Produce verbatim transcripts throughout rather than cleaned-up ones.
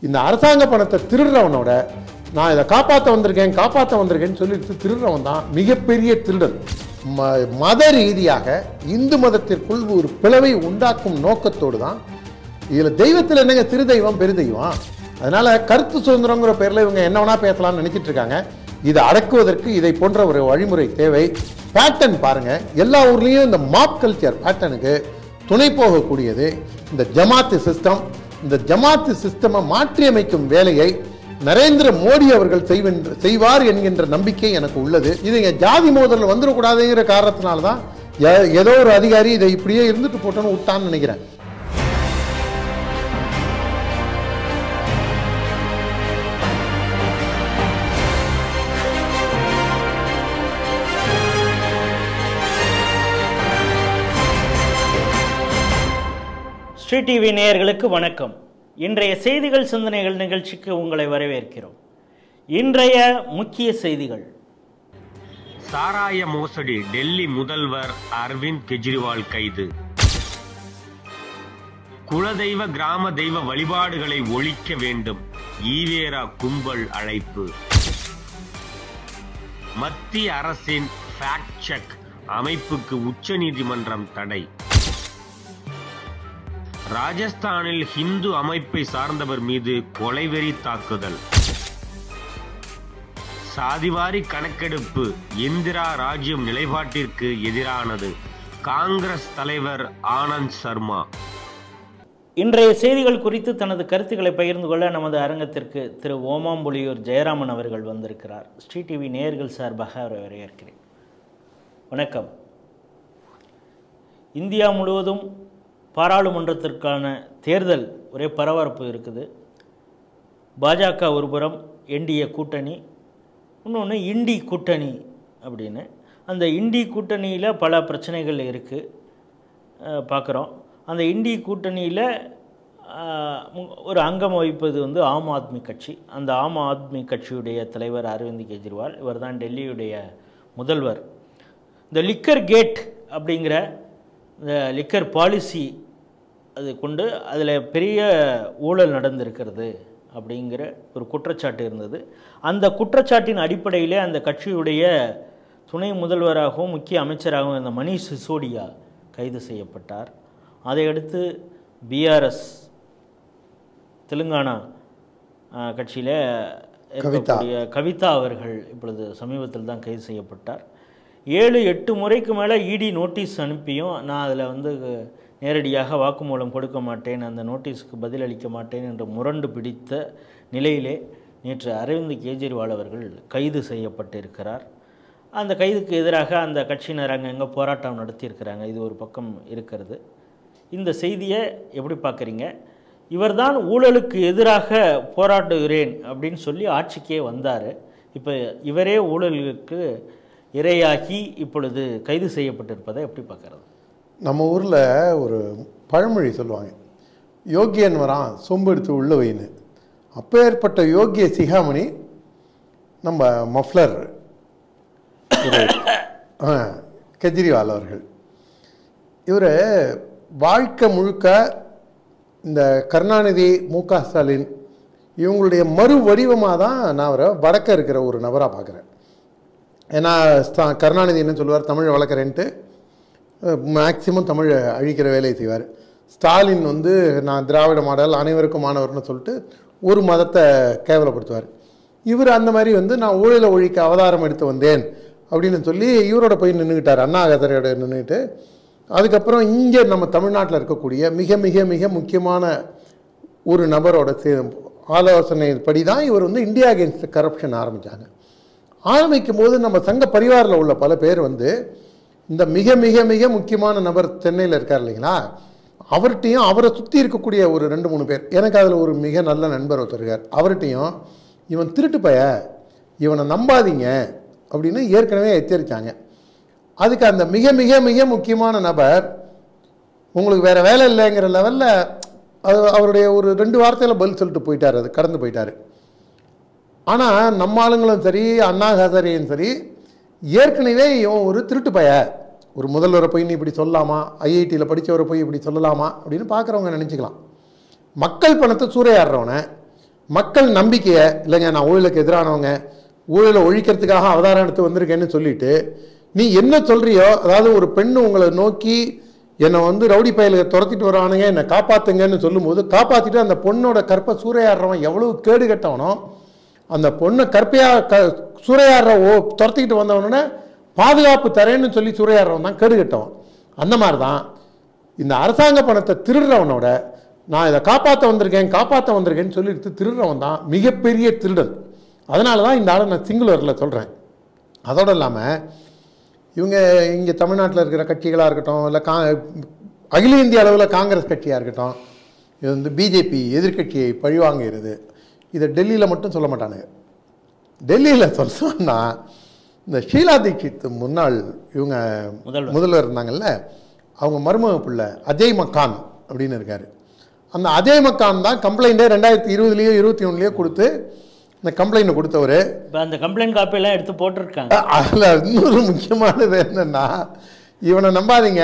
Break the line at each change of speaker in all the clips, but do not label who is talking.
இந்த அரசாங்க பணத்தை திருடுறவனோட நான் இதை காப்பாற்ற வந்திருக்கேன் காப்பாற்ற வந்திருக்கேன்னு சொல்லிட்டு திருடுறவன் தான் மிகப்பெரிய திருடன். ம மத ரீதியாக இந்து மதத்திற்குள் ஒரு பிளவை உண்டாக்கும் நோக்கத்தோடு தான் இதில் தெய்வத்தில் என்னங்க திரு தெய்வம் பெரு தெய்வம். அதனால் கருத்து சுதந்திரங்கிற பேரில் இவங்க என்ன வேணா பேசலாம்னு நினச்சிட்டு இருக்காங்க. இதை அடக்குவதற்கு இதை போன்ற ஒரு வழிமுறை தேவை. பேட்டர்ன் பாருங்கள், எல்லா ஊர்லேயும் இந்த மாப் கல்ச்சர் பேட்டர்னுக்கு துணை போகக்கூடியது இந்த ஜமாத்து சிஸ்டம். இந்த ஜமாத்து சிஸ்டமை மாற்றியமைக்கும் வேலையை நரேந்திர மோடி அவர்கள் செய்வென்ற செய்வார் என்கின்ற நம்பிக்கை எனக்கு உள்ளது. இது இங்கே ஜாதி மோதல் வந்துடக்கூடாதுங்கிற காரணத்தினால்தான் ஏதோ ஒரு அதிகாரி இதை இப்படியே இருந்துட்டு போட்டோன்னு விட்டான்னு நினைக்கிறேன்.
ஸ்ரீ டிவி நேயர்களுக்கு வணக்கம். இன்றைய செய்திகள் சிந்தனைகள் நிகழ்ச்சிக்கு உங்களை வரவேற்கிறோம். இன்றைய முக்கிய செய்திகள்:
சாராய மோசடி, டெல்லி முதல்வர் அரவிந்த் கெஜ்ரிவால் கைது. குலதெய்வ கிராம தெய்வ வழிபாடுகளை ஒழிக்க வேண்டும், ஈவேரா கும்பல் அழைப்பு. மத்திய அரசின் ஃபேக்ட் செக் அமைப்புக்கு உச்சநீதிமன்றம் தடை. ராஜஸ்தானில் ஹிந்து அமைப்பை சார்ந்தவர் மீது கொலைவெறி தாக்குதல். சாதிவாரி கணக்கெடுப்பு இந்திரா ராஜ்யம் நிலைப்பாட்டிற்கு எதிரானது, காங்கிரஸ் தலைவர் ஆனந்த் சர்மா.
இன்றைய செய்திகள் குறித்து தனது கருத்துக்களை பகிர்ந்து கொள்ள நமது அரங்கத்திற்கு திரு ஓமாம்புலியூர் ஜெயராமன் அவர்கள் வந்திருக்கிறார். ஸ்ரீ டிவி நேயர்கள் சார்பாக அவரை வரவேற்கிறேன். வணக்கம். இந்தியா முழுவதும் பாராளுமன்றத்திற்கான தேர்தல் ஒரே பரபரப்பு இருக்குது. பாஜக ஒரு புறம், என்டிஏ கூட்டணி, இன்னொன்று இண்டி கூட்டணி அப்படின்னு. அந்த இண்டி கூட்டணியில் பல பிரச்சனைகள் இருக்குது பார்க்குறோம். அந்த இண்டி கூட்டணியில் ஒரு அங்கம் வகிப்பது வந்து ஆம் ஆத்மி கட்சி. அந்த ஆம் ஆத்மி கட்சியுடைய தலைவர் அரவிந்த் கெஜ்ரிவால், இவர் தான் டெல்லியுடைய முதல்வர். இந்த லிக்கர் கேட் அப்படிங்கிற இந்த லிக்கர் பாலிசி அது கொண்டு அதில் பெரிய ஊழல் நடந்திருக்கிறது அப்படிங்கிற ஒரு குற்றச்சாட்டு இருந்தது. அந்த குற்றச்சாட்டின் அடிப்படையிலே அந்த கட்சியுடைய துணை முதல்வராகவும் முக்கிய அமைச்சராகவும் இருந்த மணீஷ் சிசோடியா கைது செய்யப்பட்டார். அதையடுத்து பிஆர்எஸ் தெலுங்கானா கட்சியில் இருக்கக்கூடிய கவிதா அவர்கள் இப்பொழுது சமீபத்தில் தான் கைது செய்யப்பட்டார். ஏழு எட்டு முறைக்கு மேலே இடி நோட்டீஸ் அனுப்பியும் நான் அதில் வந்து நேரடியாக வாக்குமூலம் கொடுக்க மாட்டேன், அந்த நோட்டீஸுக்கு பதிலளிக்க மாட்டேன் என்று முரண்டு பிடித்த நிலையிலே நேற்று அரவிந்த் கெஜ்ரிவால் அவர்கள் கைது செய்யப்பட்டிருக்கிறார். அந்த கைதுக்கு எதிராக அந்த கட்சியினர் அங்கங்கே போராட்டம் நடத்தியிருக்கிறாங்க. இது ஒரு பக்கம் இருக்கிறது. இந்த செய்தியை எப்படி பார்க்குறீங்க? இவர்தான் ஊழலுக்கு எதிராக போராடுகிறேன் அப்படின்னு சொல்லி ஆட்சிக்கே வந்தார். இப்போ இவரே ஊழலுக்கு இரையாகி இப்பொழுது கைது செய்யப்பட்டிருப்பதை எப்படி பார்க்குறது?
நம்ம ஊரில் ஒரு பழமொழி சொல்லுவாங்க, யோகியன் வரான் சொம்பு எடுத்து உள்ள வைன்னு. அப்பேற்பட்ட யோகிய சிகாமணி நம்ம மஃப்ளர் கெஜ்ரிவால் அவர்கள். இவர் வாழ்க்கை முழுக்க இந்த கருணாநிதி, மு க ஸ்டாலின் இவங்களுடைய மறு வடிவமாக தான் நான் அவரை வடக்க இருக்கிற ஒரு நபராக பார்க்குறேன். ஏன்னா கருணாநிதி என்ன சொல்லுவார், தமிழ் வளர்க்குறேன்ட்டு மேக்சிமம் தமிழை அழிக்கிற வேலையை செய்வார். ஸ்டாலின் வந்து நான் திராவிட மாடல் அனைவருக்கும் மாணவர்னு சொல்லிட்டு ஒரு மதத்தை கேவலப்படுத்துவார். இவர் அந்த மாதிரி வந்து நான் ஊழலை ஒழிக்க அவதாரம் எடுத்து வந்தேன் அப்படின்னு சொல்லி இவரோட போய் நின்றுக்கிட்டார், அண்ணா ஹசாரேயோட நின்றுக்கிட்டு. அதுக்கப்புறம் இங்கே நம்ம தமிழ்நாட்டில் இருக்கக்கூடிய மிக மிக மிக முக்கியமான ஒரு நபரோட ஆலோசனை படி தான் இவர் வந்து இந்தியா அகெயின்ஸ்ட் கரப்ஷன் ஆரம்பித்தாங்க. ஆரம்பிக்கும் போது நம்ம சங்க பரிவாரில் உள்ள பல பேர் வந்து இந்த மிக மிக மிக முக்கியமான நபர் சென்னையில் இருக்கார் இல்லைங்களா, அவர்கிட்டையும் அவரை சுற்றி இருக்கக்கூடிய ஒரு ரெண்டு மூணு பேர், எனக்கு அதில் ஒரு மிக நல்ல நண்பர் ஒருத்தர் இருக்கார், அவர்கிட்டையும் இவன் திருட்டு பய, இவனை நம்பாதீங்க அப்படின்னு ஏற்கனவே எச்சரித்தாங்க. அதுக்கு அந்த மிக மிக மிக முக்கியமான நபர் உங்களுக்கு வேறு வேலை இல்லைங்கிற லெவலில் அது அவருடைய ஒரு ரெண்டு வார்த்தையில் பதில் சொல்லிட்டு போயிட்டார், அது கடந்து போயிட்டார். ஆனால் நம்ம ஆளுங்களும் சரி, அண்ணா ஹசாரேயும் சரி, ஏற்கனவே இவன் ஒரு திருட்டு பய, ஒரு முதல்வரை போய் நீ இப்படி சொல்லலாமா, ஐஐடியில் படித்தவரை போய் இப்படி சொல்லலாமா அப்படின்னு பார்க்குறவங்க நினச்சிக்கலாம். மக்கள் பணத்தை சூறையாடுறவனை மக்கள் நம்பிக்கையை இல்லைங்க நான் ஊழலுக்கு எதிரானவங்க, ஊழலை ஒழிக்கிறதுக்காக அவதாரம் எடுத்து வந்திருக்கேன்னு சொல்லிட்டு நீ என்ன சொல்றியோ, அதாவது ஒரு பெண்ணு உங்களை நோக்கி என்னை வந்து ரவுடி பயலுக்கு துரத்திட்டு வரானுங்க என்னை காப்பாற்றுங்கன்னு சொல்லும்போது காப்பாற்றிட்டு அந்த பொண்ணோட கற்பை சூறையாடுறவன் எவ்வளவு கேடு கட்டவனோ, அந்த பொண்ணை கற்பையா க சூறையாடுற ஓ துரத்திக்கிட்டு வந்தவனோட பாதுகாப்பு தரேன்னு சொல்லி சூறையாடுறவன் தான் கேடு கட்டவன். அந்த மாதிரி தான் இந்த அரசாங்க பணத்தை திருடுறவனோட நான் இதை காப்பாற்ற வந்திருக்கேன் காப்பாற்ற வந்திருக்கேன்னு சொல்லிட்டு திருடுறவன் தான் மிகப்பெரிய திருடன். அதனால தான் இந்த ஆளை நான் சிங்குலரில் சொல்கிறேன். அதோடு இல்லாமல் இவங்க இங்கே தமிழ்நாட்டில் இருக்கிற கட்சிகளாக இருக்கட்டும், இல்லை கா அகில இந்திய அளவில் காங்கிரஸ் கட்சியாக இருக்கட்டும், இது வந்து பிஜேபி எதிர்கட்சியை பழிவாங்குகிறது. இதை டெல்லியில் மட்டும் சொல்ல மாட்டானுங்க. டெல்லியில் சொன்னா இந்த ஷீலா தீட்சித் முன்னாள் இவங்க முதல்வர் இருந்தாங்கல்ல, அவங்க மருமக பிள்ளை அஜய் மக்கான் அப்படின்னு இருக்கார். அந்த அஜய் மக்கான் தான் கம்ப்ளைண்ட்டே ரெண்டாயிரத்தி இருபதுலேயோ இருபத்தி ஒன்றுலேயோ கொடுத்து இந்த கம்ப்ளைண்ட் கொடுத்தவர்.
இப்போ அந்த கம்ப்ளைண்ட் காப்பியெல்லாம் எடுத்து போட்டிருக்காங்க.
அதில் இன்னொரு முக்கியமானது என்னென்னா, இவனை நம்பாதீங்க,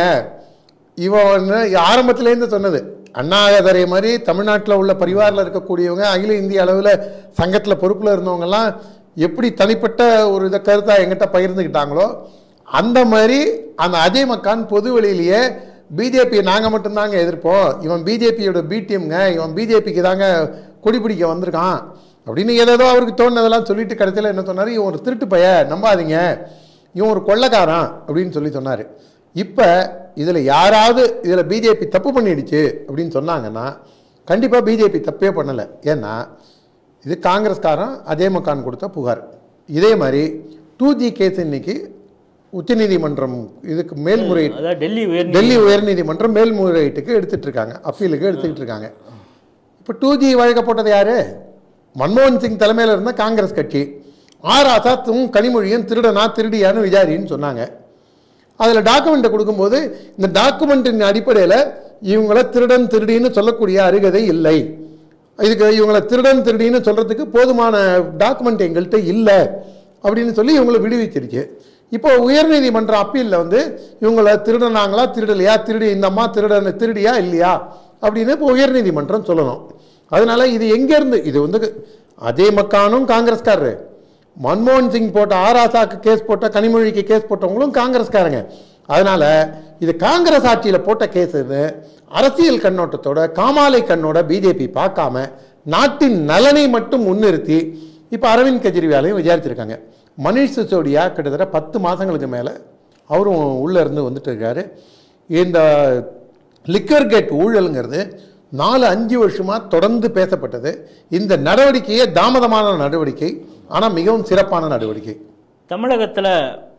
இவன் ஆரம்பத்துலேருந்து சொன்னது அண்ணாதரை மாதிரி தமிழ்நாட்டில் உள்ள பரிவாரில் இருக்கக்கூடியவங்க அகில இந்திய அளவில் சங்கத்தில் பொறுப்பில் இருந்தவங்கெல்லாம் எப்படி தனிப்பட்ட ஒரு இதை கருத்தாக எங்கிட்ட பகிர்ந்துக்கிட்டாங்களோ அந்த மாதிரி அந்த அஜய் மக்கான் பொது வெளியிலேயே பிஜேபியை நாங்கள் மட்டும்தாங்க எதிர்ப்போம், இவன் பிஜேபியோட பிடிஎம்ங்க, இவன் பிஜேபிக்கு தாங்க கொடி பிடிக்க வந்திருக்கான் அப்படின்னு ஏதோ அவருக்கு தோணுனதெல்லாம் சொல்லிட்டு கடைசியில் என்ன சொன்னார், இவன் ஒரு திருட்டு பைய நம்பாதீங்க, இவன் ஒரு கொள்ளைக்காரன் அப்படின்னு சொல்லி சொன்னார். இப்போ இதில் யாராவது இதில் பிஜேபி தப்பு பண்ணிடுச்சு அப்படின்னு சொன்னாங்கன்னா கண்டிப்பாக பிஜேபி தப்பே பண்ணலை. ஏன்னா இது காங்கிரஸ்காரன் அஜய் மக்கான் கொடுத்த புகார். இதே மாதிரி டூ ஜி கேஸ் இன்னைக்கு உச்சநீதிமன்றம் இதுக்கு மேல்முறையீடு
டெல்லி
டெல்லி உயர்நீதிமன்றம் மேல்முறையீட்டுக்கு எடுத்துகிட்டு இருக்காங்க, அப்பீலுக்கு எடுத்துக்கிட்டு இருக்காங்க. இப்போ டூ ஜி வழக்க போட்டது யார்? மன்மோகன் சிங் தலைமையில் இருந்த காங்கிரஸ் கட்சி. ஆர் ஆசாத்தும் கனிமொழியும் திருடனா திருடியான்னு விசாரின்னு சொன்னாங்க. அதில் டாக்குமெண்ட்டை கொடுக்கும்போது இந்த டாக்குமெண்ட்டின் அடிப்படையில் இவங்களை திருடன் திருடின்னு சொல்லக்கூடிய அருகதை இல்லை, இதுக்கு இவங்களை திருடன் திருடின்னு சொல்கிறதுக்கு போதுமான டாக்குமெண்ட் எங்கள்கிட்ட இல்லை அப்படின்னு சொல்லி இவங்களை விடுவிச்சிருச்சு. இப்போ உயர்நீதிமன்ற அப்பீலில் வந்து இவங்களை திருடனாங்களா திருடலையா, திருடி இந்த அம்மா திருடன் திருடியா இல்லையா அப்படின்னு இப்போ உயர்நீதிமன்றம் சொல்லணும். அதனால இது எங்கேருந்து, இது வந்து அஜய் மக்கானும் காங்கிரஸ்காரரு, மன்மோகன் சிங் போட்ட ஆராசாக்கு கேஸ் போட்ட கனிமொழிக்கு கேஸ் போட்டவங்களும் காங்கிரஸ்காரங்க. அதனால இது காங்கிரஸ் ஆட்சியில் போட்ட கேஸுன்னு அரசியல் கண்ணோட்டத்தோட காமாலை கண்ணோட பிஜேபி பார்க்காம நாட்டின் நலனை மட்டும் முன்னிறுத்தி இப்போ அரவிந்த் கெஜ்ரிவாலையும் விசாரிச்சிருக்காங்க. மனிஷ் சிசோடியா கிட்டத்தட்ட பத்து மாதங்களுக்கு மேலே அவரும் உள்ளே இருந்து வந்துட்டு இருக்காரு. இந்த லிக்கர் கேட் ஊழலுங்கிறது நாலு அஞ்சு வருஷமாக தொடர்ந்து பேசப்பட்டது. இந்த நடவடிக்கையே தாமதமான நடவடிக்கை, ஆனால் மிகவும் சிறப்பான நடவடிக்கை.
தமிழகத்தில்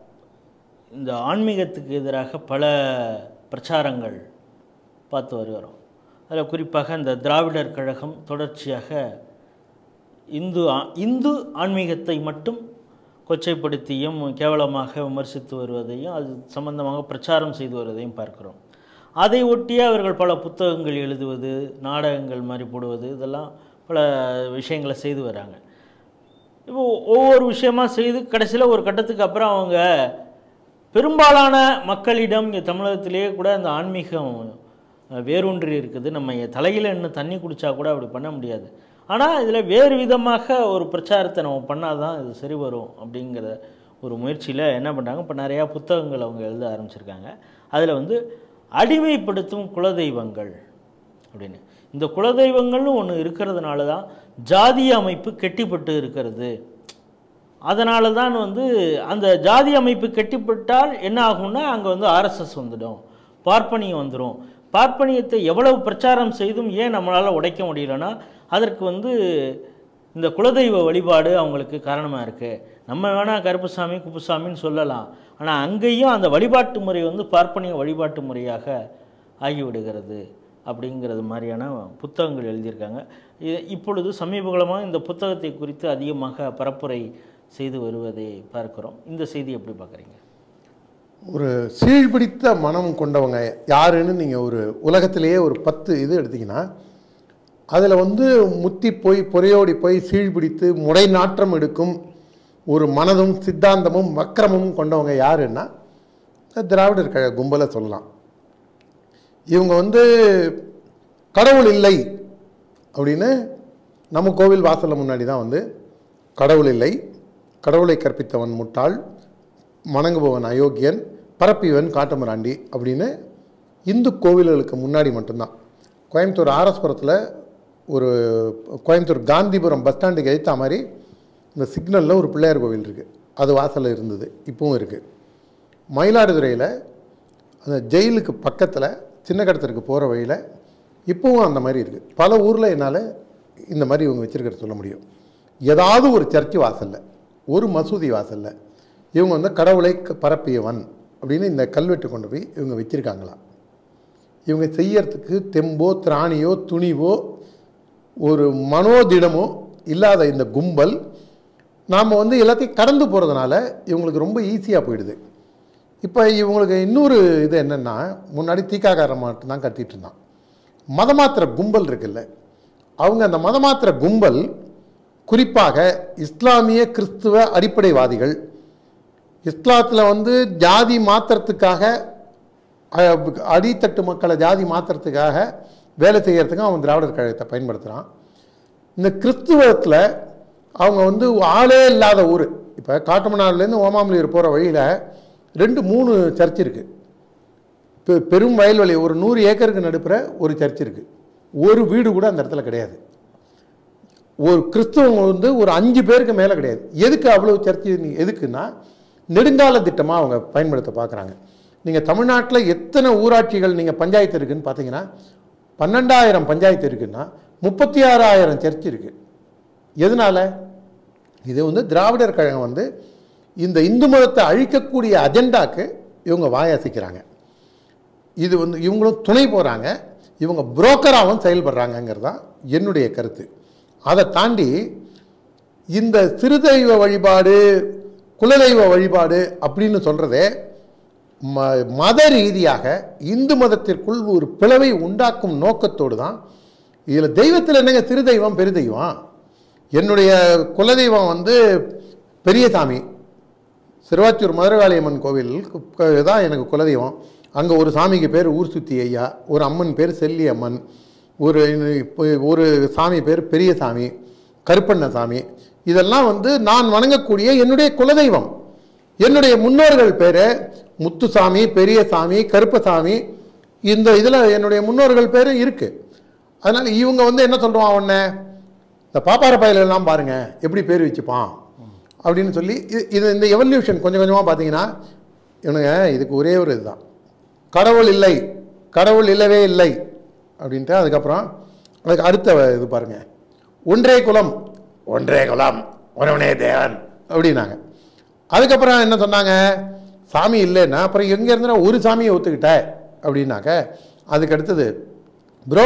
இந்த ஆன்மீகத்துக்கு எதிராக பல பிரச்சாரங்கள் பார்த்து வருகிறோம். அதில் குறிப்பாக இந்த திராவிடர் கழகம் தொடர்ச்சியாக இந்து இந்து ஆன்மீகத்தை மட்டும் கொச்சைப்படுத்தியும் கேவலமாக விமர்சித்து வருவதையும் அது சம்பந்தமாக பிரச்சாரம் செய்து வருவதையும் பார்க்கிறோம். அதை ஒட்டியே அவர்கள் பல புத்தகங்கள் எழுதுவது, நாடகங்கள் மாதிரி போடுவது, இதெல்லாம் பல விஷயங்களை செய்து வராங்க. இப்போ ஒவ்வொரு விஷயமா செய்து கடைசியில் ஒரு கட்டத்துக்கு அப்புறம் அவங்க பெரும்பாலான மக்களிடம் இங்கே தமிழகத்திலேயே கூட அந்த ஆன்மீகம் வேரூன்றி இருக்குது, நம்ம தலையில் இன்னும் தண்ணி குடித்தா கூட அப்படி பண்ண முடியாது, ஆனால் இதில் வேறு விதமாக ஒரு பிரச்சாரத்தை நம்ம பண்ணால் தான் இது சரி வரும் அப்படிங்கிற ஒரு முயற்சியில் என்ன பண்ணுறாங்க, இப்போ நிறையா புத்தகங்கள் அவங்க எழுத ஆரம்பிச்சிருக்காங்க. அதில் வந்து அடிமைப்படுத்தும் குலதெய்வங்கள் அப்படின்னு, இந்த குலதெய்வங்கள்னு ஒன்று இருக்கிறதுனால தான் ஜாதிய அமைப்பு கெட்டிப்பட்டு இருக்கிறது. அதனால தான் வந்து அந்த ஜாதி அமைப்பு கெட்டிப்பட்டால் என்ன ஆகும்னா அங்கே வந்து ஆர்எஸ்எஸ் வந்துடும், பார்ப்பனியம் வந்துடும். பார்ப்பனியத்தை எவ்வளவு பிரச்சாரம் செய்தும் ஏன் நம்மளால் உடைக்க முடியலன்னா அதற்கு வந்து இந்த குலதெய்வ வழிபாடு அவங்களுக்கு காரணமாக இருக்குது. நம்ம வேணால் கருப்புசாமி குப்புசாமின்னு சொல்லலாம், ஆனால் அங்கேயும் அந்த வழிபாட்டு முறை வந்து பார்ப்பனிய வழிபாட்டு முறையாக ஆகிவிடுகிறது அப்படிங்கிறது மாதிரியான புத்தகங்கள் எழுதியிருக்காங்க. இப்பொழுது சமீபகாலமாக இந்த புத்தகத்தை குறித்து அதிகமாக பரப்புரை செய்து வருவதை பார்க்கிறோம். இந்த செய்தி எப்படி பார்க்குறீங்க?
ஒரு சீழ்பிடித்த மனம் கொண்டவங்க யாருன்னு நீங்கள் ஒரு உலகத்திலேயே ஒரு பத்து இது எடுத்திங்கன்னா அதில் வந்து முத்தி போய் பொறையோடி போய் சீழ்பிடித்து முடை நாற்றம் எடுக்கும் ஒரு மனதும் சித்தாந்தமும் வக்கரமும் கொண்டவங்க யாருன்னா திராவிடர் கழக கும்பலை சொல்லலாம். இவங்க வந்து கடவுள் இல்லை அப்படின்னு நம்ம கோவில் வாசலில் முன்னாடி தான் வந்து கடவுள் இல்லை, கடவுளை கற்பித்தவன் முட்டாள், வணங்குபவன் அயோக்கியன், பரப்பியவன் காட்டுமிராண்டி அப்படின்னு இந்து கோவில்களுக்கு முன்னாடி மட்டும்தான். கோயம்புத்தூர் ஆர்எஸ்புரத்தில் ஒரு கோயம்புத்தூர் காந்திபுரம் பஸ் ஸ்டாண்டுக்கு எழுத்த மாதிரி இந்த சிக்னலில் ஒரு பிள்ளையார் கோவில் இருக்குது, அது வாசலில் இருந்தது, இப்பவும் இருக்குது. மயிலாடுதுறையில் அந்த ஜெயிலுக்கு பக்கத்தில் சின்ன கடத்தருக்கு போகிற வழியில் இப்போவும் அந்த மாதிரி இருக்குது. பல ஊரில் என்னால் இந்த மாதிரி இவங்க வச்சுருக்கிறது சொல்ல முடியும். ஏதாவது ஒரு சர்ச்சு வாசலில், ஒரு மசூதி வாசலில் இவங்க வந்து கடவுளை பரப்பியவன் அப்படின்னு இந்த கல்வெட்டு கொண்டு போய் இவங்க வச்சுருக்காங்களா? இவங்க செய்யறதுக்கு தெம்போ திராணியோ துணிவோ ஒரு மனோதிடமோ இல்லாத இந்த கும்பல் நாம் வந்து எல்லாத்தையும் கடந்து போகிறதுனால இவங்களுக்கு ரொம்ப ஈஸியாக போயிடுது. இப்போ இவங்களுக்கு இன்னொரு இது என்னென்னா, முன்னாடி தீக்காக்காரன் மட்டும்தான் கத்திட்டு இருந்தான். மதமாத்திர கும்பல் இருக்குல்ல, அவங்க அந்த மதமாத்திர கும்பல் குறிப்பாக இஸ்லாமிய கிறிஸ்துவ அடிப்படைவாதிகள், இஸ்லாத்தில் வந்து ஜாதி மாத்திரத்துக்காக அடித்தட்டு மக்களை ஜாதி மாத்திரத்துக்காக வேலை செய்கிறதுக்கு அவன் திராவிடர் கழகத்தை பயன்படுத்துகிறான். இந்த கிறிஸ்துவத்தில் அவங்க வந்து ஆளே இல்லாத ஊர், இப்போ காட்டுமன்னார்லேருந்து ஓமாமலியூர் போகிற வழியில் ரெண்டு மூணு சர்ச் இருக்குது. பெ பெரும் வயல்வெளி ஒரு நூறு ஏக்கருக்கு நடுப்புற ஒரு சர்ச் இருக்குது. ஒரு வீடு கூட அந்த இடத்துல கிடையாது. ஒரு கிறிஸ்துவங்க வந்து ஒரு அஞ்சு பேருக்கு மேலே கிடையாது. எதுக்கு அவ்வளோ சர்ச்சு? எதுக்குன்னா நெடுங்கால திட்டமாக அவங்க பயன்படுத்த பார்க்குறாங்க. நீங்கள் தமிழ்நாட்டில் எத்தனை ஊராட்சிகள் நீங்கள் பஞ்சாயத்து இருக்குதுன்னு பார்த்தீங்கன்னா பன்னெண்டாயிரம் பஞ்சாயத்து இருக்குன்னா முப்பத்தி ஆறாயிரம் சர்ச் இருக்குது. எதனால்? இது வந்து திராவிடர் கழகம் வந்து இந்த இந்து மதத்தை அழிக்கக்கூடிய அஜெண்டாக்கு இவங்க வாயாசிக்கிறாங்க. இது வந்து இவங்களும் துணை போகிறாங்க, இவங்க புரோக்கராகவும் செயல்படுறாங்கங்கிறது தான் என்னுடைய கருத்து. அதை தாண்டி இந்த சிறுதெய்வ வழிபாடு குலதெய்வ வழிபாடு அப்படின்னு சொல்கிறதே ம மத ரீதியாக இந்து மதத்திற்குள் ஒரு பிளவை உண்டாக்கும் நோக்கத்தோடு தான். இதில் தெய்வத்தில் என்னங்க சிறு தெய்வம் பெரு தெய்வம்? என்னுடைய குலதெய்வம் வந்து பெரியசாமி, சிறுவாச்சூர் மதுரகாளியம்மன் கோவில் தான் எனக்கு குலதெய்வம். அங்கே ஒரு சாமிக்கு பேர் ஊர் சுத்தி ஐயா, ஒரு அம்மன் பேர் செல்லி அம்மன், ஒரு ஒரு சாமி பேர் பெரியசாமி, கருப்பண்ண சாமி. இதெல்லாம் வந்து நான் வணங்கக்கூடிய என்னுடைய குலதெய்வம். என்னுடைய முன்னோர்கள் பேர் முத்துசாமி, பெரியசாமி, கருப்பசாமி. இந்த இதில் என்னுடைய முன்னோர்கள் பேர் இருக்குது. அதனால் இவங்க வந்து என்ன சொல்லுவான், உடனே இந்த பாப்பார பயிலெல்லாம் பாருங்கள் எப்படி பேர் வச்சுப்பான் அப்படின்னு சொல்லி இது இந்த எவல்யூஷன் கொஞ்சம் கொஞ்சமாக பார்த்தீங்கன்னா இவனுங்க இதுக்கு ஒரே ஒரு இதுதான், கடவுள் இல்லை, கடவுள் இல்லவே இல்லை அப்படின்ட்டு. அதுக்கப்புறம் அதுக்கு அடுத்த இது பாருங்கள், ஒன்றே குலம், ஒன்றே குலம் ஒருவனே தேவன் அப்படின்னாங்க. அதுக்கப்புறம் என்ன சொன்னாங்க, சாமி இல்லைன்னா அப்புறம் எங்கே இருந்தா ஒரு சாமியை ஒத்துக்கிட்ட அப்படின்னாக்க. அதுக்கு அடுத்தது ப்ரோ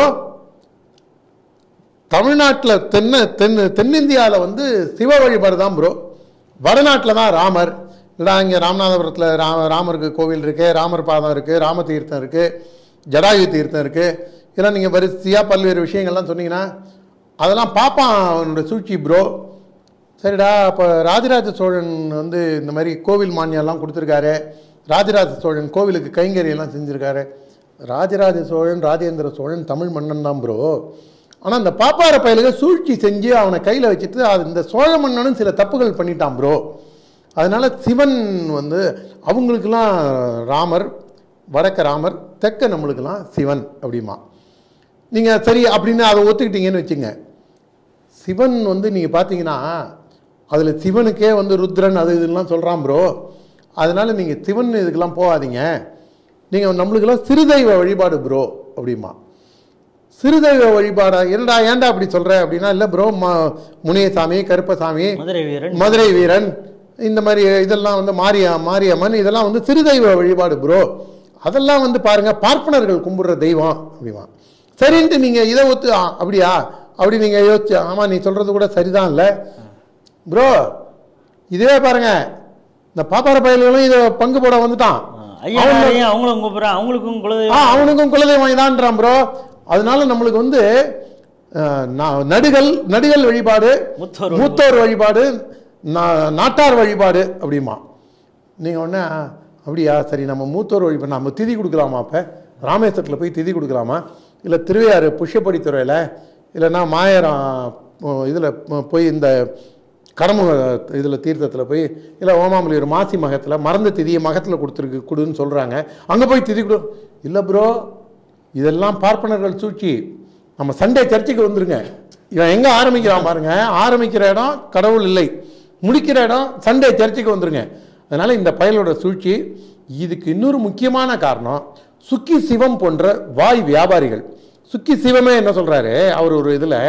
தமிழ்நாட்டில் தென்ன தென் தென்னிந்தியாவில் வந்து சிவ வழிபாடு தான் ப்ரோ, வடநாட்டில் தான் ராமர். இல்லை இங்கே ராமநாதபுரத்தில் ரா ராமருக்கு கோவில் இருக்குது, ராமர் பாதம் இருக்குது, ராம தீர்த்தம் இருக்குது, ஜடாயு தீர்த்தம் இருக்குது. இதெல்லாம் நீங்கள் வரிசையாக பல்வேறு விஷயங்கள்லாம் சொன்னீங்கன்னா அதெல்லாம் பார்ப்பான் அவனோட சூழ்ச்சி ப்ரோ. சரிடா, அப்போ ராஜராஜ சோழன் வந்து இந்த மாதிரி கோவில் மானியெல்லாம் கொடுத்துருக்காரு, ராஜராஜ சோழன் கோவிலுக்கு கைங்கரியெல்லாம் செஞ்சுருக்காரு. ராஜராஜ சோழன் ராஜேந்திர சோழன் தமிழ் மன்னன் தான் ப்ரோ. ஆனால் அந்த பாப்பார பயலுக சூழ்ச்சி செஞ்சு அவனை கையில் வச்சுட்டு அது இந்த சோழ மன்னனும் சில தப்புகள் பண்ணிட்டான் ப்ரோ. அதனால் சிவன் வந்து அவங்களுக்கெல்லாம் ராமர், வடக்க ராமர், தெற்க நம்மளுக்கெல்லாம் சிவன் அப்படிமா. நீங்கள் சரி அப்படின்னு அதை ஒத்துக்கிட்டீங்கன்னு வச்சுங்க. சிவன் வந்து நீங்கள் பார்த்தீங்கன்னா அதில் சிவனுக்கே வந்து ருத்ரன் அது இதெல்லாம் சொல்கிறான் ப்ரோ. அதனால் நீங்கள் சிவன் இதுக்கெல்லாம் போகாதீங்க, நீங்கள் நம்மளுக்கெல்லாம் சிறுதெய்வ வழிபாடு ப்ரோ அப்படிமா. சிறுதெய்வ வழிபாடா? என்னடா ஏன்டா அப்படி சொல்கிற அப்படின்னா, இல்லை ப்ரோ ம முனியசாமி, கருப்பசாமி,
மதுரை வீரன்,
மதுரை வீரன், இந்த மாதிரி இதெல்லாம் வந்து மாரியா மாரியம்மன் இதெல்லாம் வந்து சிறுதெய்வ வழிபாடு ப்ரோ. அதெல்லாம் வந்து பாருங்கள் பார்ப்பனர்கள் கும்பிடுற தெய்வம் அப்படிமா. சரின்ட்டு நீங்கள் இதை ஒத்து அப்படியா அப்படி நீங்கள் யோசிச்சு, ஆமாம் நீ சொல்கிறது கூட சரிதான் இல்லை ப்ரோ. இதுவே பாருங்க, இந்த பாப்பார பயல்களும் இதை பங்கு போட வந்துட்டான்.
அவங்களுக்கும்
அவனுக்கும் குலதெய்வம் தான்றான் ப்ரோ. அதனால நம்மளுக்கு வந்து நடுகள் நடுகள் வழிபாடு, மூத்தோர் வழிபாடு, நாட்டார் வழிபாடு அப்படிமா. நீங்கள் ஒன்று அப்படியா சரி நம்ம மூத்தோர் வழிபாடு நம்ம திதி கொடுக்கலாமா? அப்போ ராமேஸ்வரத்தில் போய் திதி கொடுக்கலாமா? இல்லை திருவையாறு புஷ்யப்படி துறையில் இல்லைன்னா மாயரம் இதில் போய் இந்த கடம இதில் தீர்த்தத்தில் போய் இல்லை ஓமாமலி ஒரு மாசி மகத்தில் மறந்த திதியை மகத்தில் கொடுத்துருக்கு கொடுன்னு சொல்கிறாங்க. அங்கே போய் திதி கொடு. இல்லை ப்ரோ, இதெல்லாம் பார்ப்பனர்கள் சூழ்ச்சி. நம்ம சண்டே சர்ச்சுக்கு வந்துருங்க. இவன் எங்கே ஆரம்பிக்கிறான் பாருங்க. ஆரம்பிக்கிற இடம் கடவுள் இல்லை, முடிக்கிற இடம் சண்டே சர்ச்சுக்கு வந்துருங்க. அதனால் இந்த பயலோட சூழ்ச்சி. இதுக்கு இன்னொரு முக்கியமான காரணம் சுக்கி சிவம் போன்ற வாய் வியாபாரிகள். சுக்கி சிவமே என்ன சொல்கிறாரு, அவர் ஒரு இதில்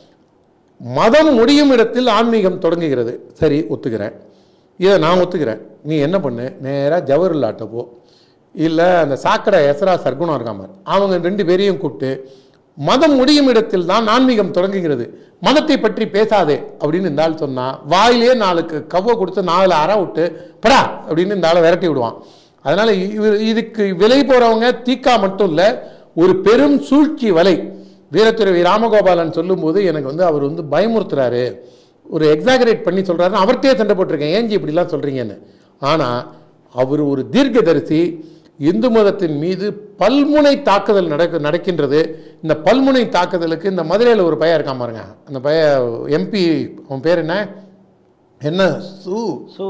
மதம் முடியும் இடத்தில் ஆன்மீகம் தொடங்குகிறது. சரி, ஒத்துக்கிறேன், இதை நான் ஒத்துக்கிறேன். நீ என்ன பண்ணு, நேராக ஜவஹர்லாட்டை போ, இல்லை அந்த சாக்கடை எஸ்ரா சர்க்குணம் இருக்காம அவங்க ரெண்டு பேரையும் கூப்பிட்டு மதம் முடியும் இடத்தில் தான் ஆன்மீகம் தொடங்குகிறது, மதத்தை பற்றி பேசாதே அப்படின்னு இந்த ஆள் சொன்னால் வாயிலே நாளுக்கு கவ்வை கொடுத்து நாலு அற விட்டு படா அப்படின்னு இந்த ஆளை விரட்டி விடுவான். அதனால் இவர் இதுக்கு விலை போகிறவங்க தீக்கா மட்டும் இல்லை, ஒரு பெரும் சூழ்ச்சி வலை. வீரத்துறவி ராமகோபாலன் சொல்லும்போது எனக்கு வந்து அவர் வந்து பயமுறுத்துறாரு, ஒரு எக்ஸாகரேட் பண்ணி சொல்கிறாரு. அவர்கிட்டயே சண்டை போட்டிருக்கேன், ஏஞ்சி இப்படிலாம் சொல்கிறீங்கன்னு. ஆனால் அவர் ஒரு தீர்க்கதரிசி. இந்து மதத்தின் மீது பல்முனை தாக்குதல் நடக்க நடக்கின்றது. இந்த பல்முனை தாக்குதலுக்கு இந்த மதுரையில் ஒரு பையன் இருக்கான் பாருங்க, அந்த பைய எம்பி, அவன் பேர் என்ன என்ன சு சு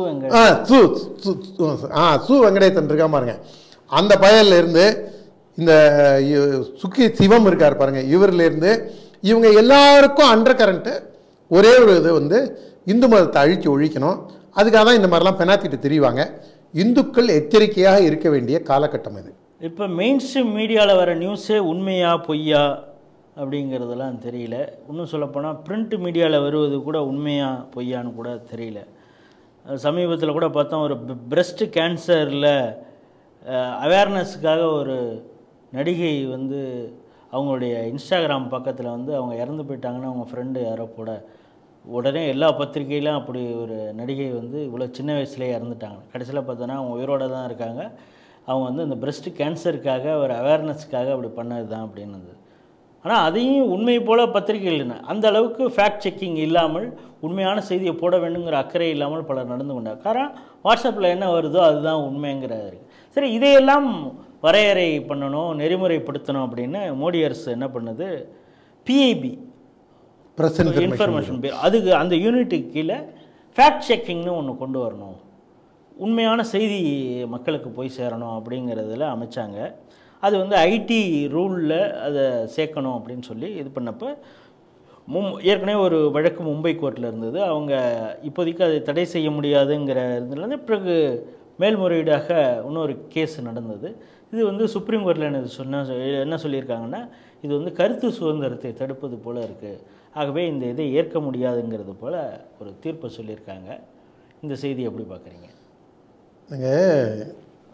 சு ஆ சு வெங்கடேசன் இருக்கான் பாருங்க. அந்த பயல்ல இருந்து இந்த சுக்கி சிவம் இருக்கார் பாருங்க, இவரிலிருந்து இவங்க எல்லாருக்கும் அண்டர் கரண்ட்டு ஒரே ஒரு இது வந்து இந்து மதத்தை அழித்து ஒழிக்கணும். அதுக்காக தான் இந்த மாதிரிலாம் பெனாத்திட்டு தெரிவாங்க. இந்துக்கள் எச்சரிக்கையாக இருக்க வேண்டிய காலகட்டம் இது.
இப்போ மெயின் ஸ்ட்ரீம் மீடியாவில் வர நியூஸே உண்மையா பொய்யா அப்படிங்கிறதெல்லாம் தெரியல. இன்னும் சொல்லப்போனால் பிரிண்ட் மீடியாவில் வருவது கூட உண்மையா பொய்யான்னு கூட தெரியல. சமீபத்தில் கூட பார்த்தோம், ஒரு பிரெஸ்ட் கேன்சரில் அவேர்னஸுக்காக ஒரு நடிகை வந்து அவங்களுடைய இன்ஸ்டாகிராம் பக்கத்தில் வந்து அவங்க இறந்து போயிட்டாங்கன்னு அவங்க ஃப்ரெண்டு யாரோ போட, உடனே எல்லா பத்திரிகையிலும் அப்படி ஒரு நடிகை வந்து இவ்வளோ சின்ன வயசுலேயே இறந்துட்டாங்க. கடைசியில் பார்த்தோன்னா அவங்க உயிரோடு தான் இருக்காங்க. அவங்க வந்து இந்த பிரெஸ்ட் கேன்சருக்காக ஒரு அவேர்னஸ்க்காக அப்படி பண்ணது தான் அப்படின்னு. ஆனால் அதையும் உண்மை போல் பத்திரிகைகள் அந்த அளவுக்கு ஃபேக்ட் செக்கிங் இல்லாமல் உண்மையான செய்தியை போட வேண்டுங்கிற அக்கறை இல்லாமல் பலர் நடந்து கொண்டார். காரணம் வாட்ஸ்அப்பில் என்ன வருதோ அதுதான் உண்மைங்கிறாரு. சரி, இதையெல்லாம் வரையறை பண்ணணும், நெறிமுறைப்படுத்தணும் அப்படின்னு மோடி அரசு என்ன பண்ணுது, பிஐபி இன்ஃபர்மேஷன் பே, அதுக்கு அந்த யூனிட்டுக்கு கீழே ஃபேக்ட் செக்கிங்னு ஒன்று கொண்டு வரணும், உண்மையான செய்தி மக்களுக்கு போய் சேரணும் அப்படிங்கிறதுல அமைச்சாங்க. அது வந்து ஐடி ரூலில் அதை சேர்க்கணும் அப்படின்னு சொல்லி இது பண்ணப்போ மும் ஏற்கனவே ஒரு வழக்கு மும்பை கோர்ட்டில் இருந்தது. அவங்க இப்போதைக்கு அதை தடை செய்ய முடியாதுங்கிற இருந்ததுலேருந்து பிறகு மேல்முறையீடாக இன்னொரு கேஸ் நடந்தது. இது வந்து சுப்ரீம் கோர்ட்டில் என்ன சொன்ன என்ன சொல்லியிருக்காங்கன்னா, இது வந்து கருத்து சுதந்திரத்தை தடுப்பது போல் இருக்குது, ஆகவே இந்த இதை ஏற்க முடியாதுங்கிறது போல் ஒரு தீர்ப்பை சொல்லியிருக்காங்க. இந்த செய்தி எப்படி பார்க்குறீங்க?
நீங்கள்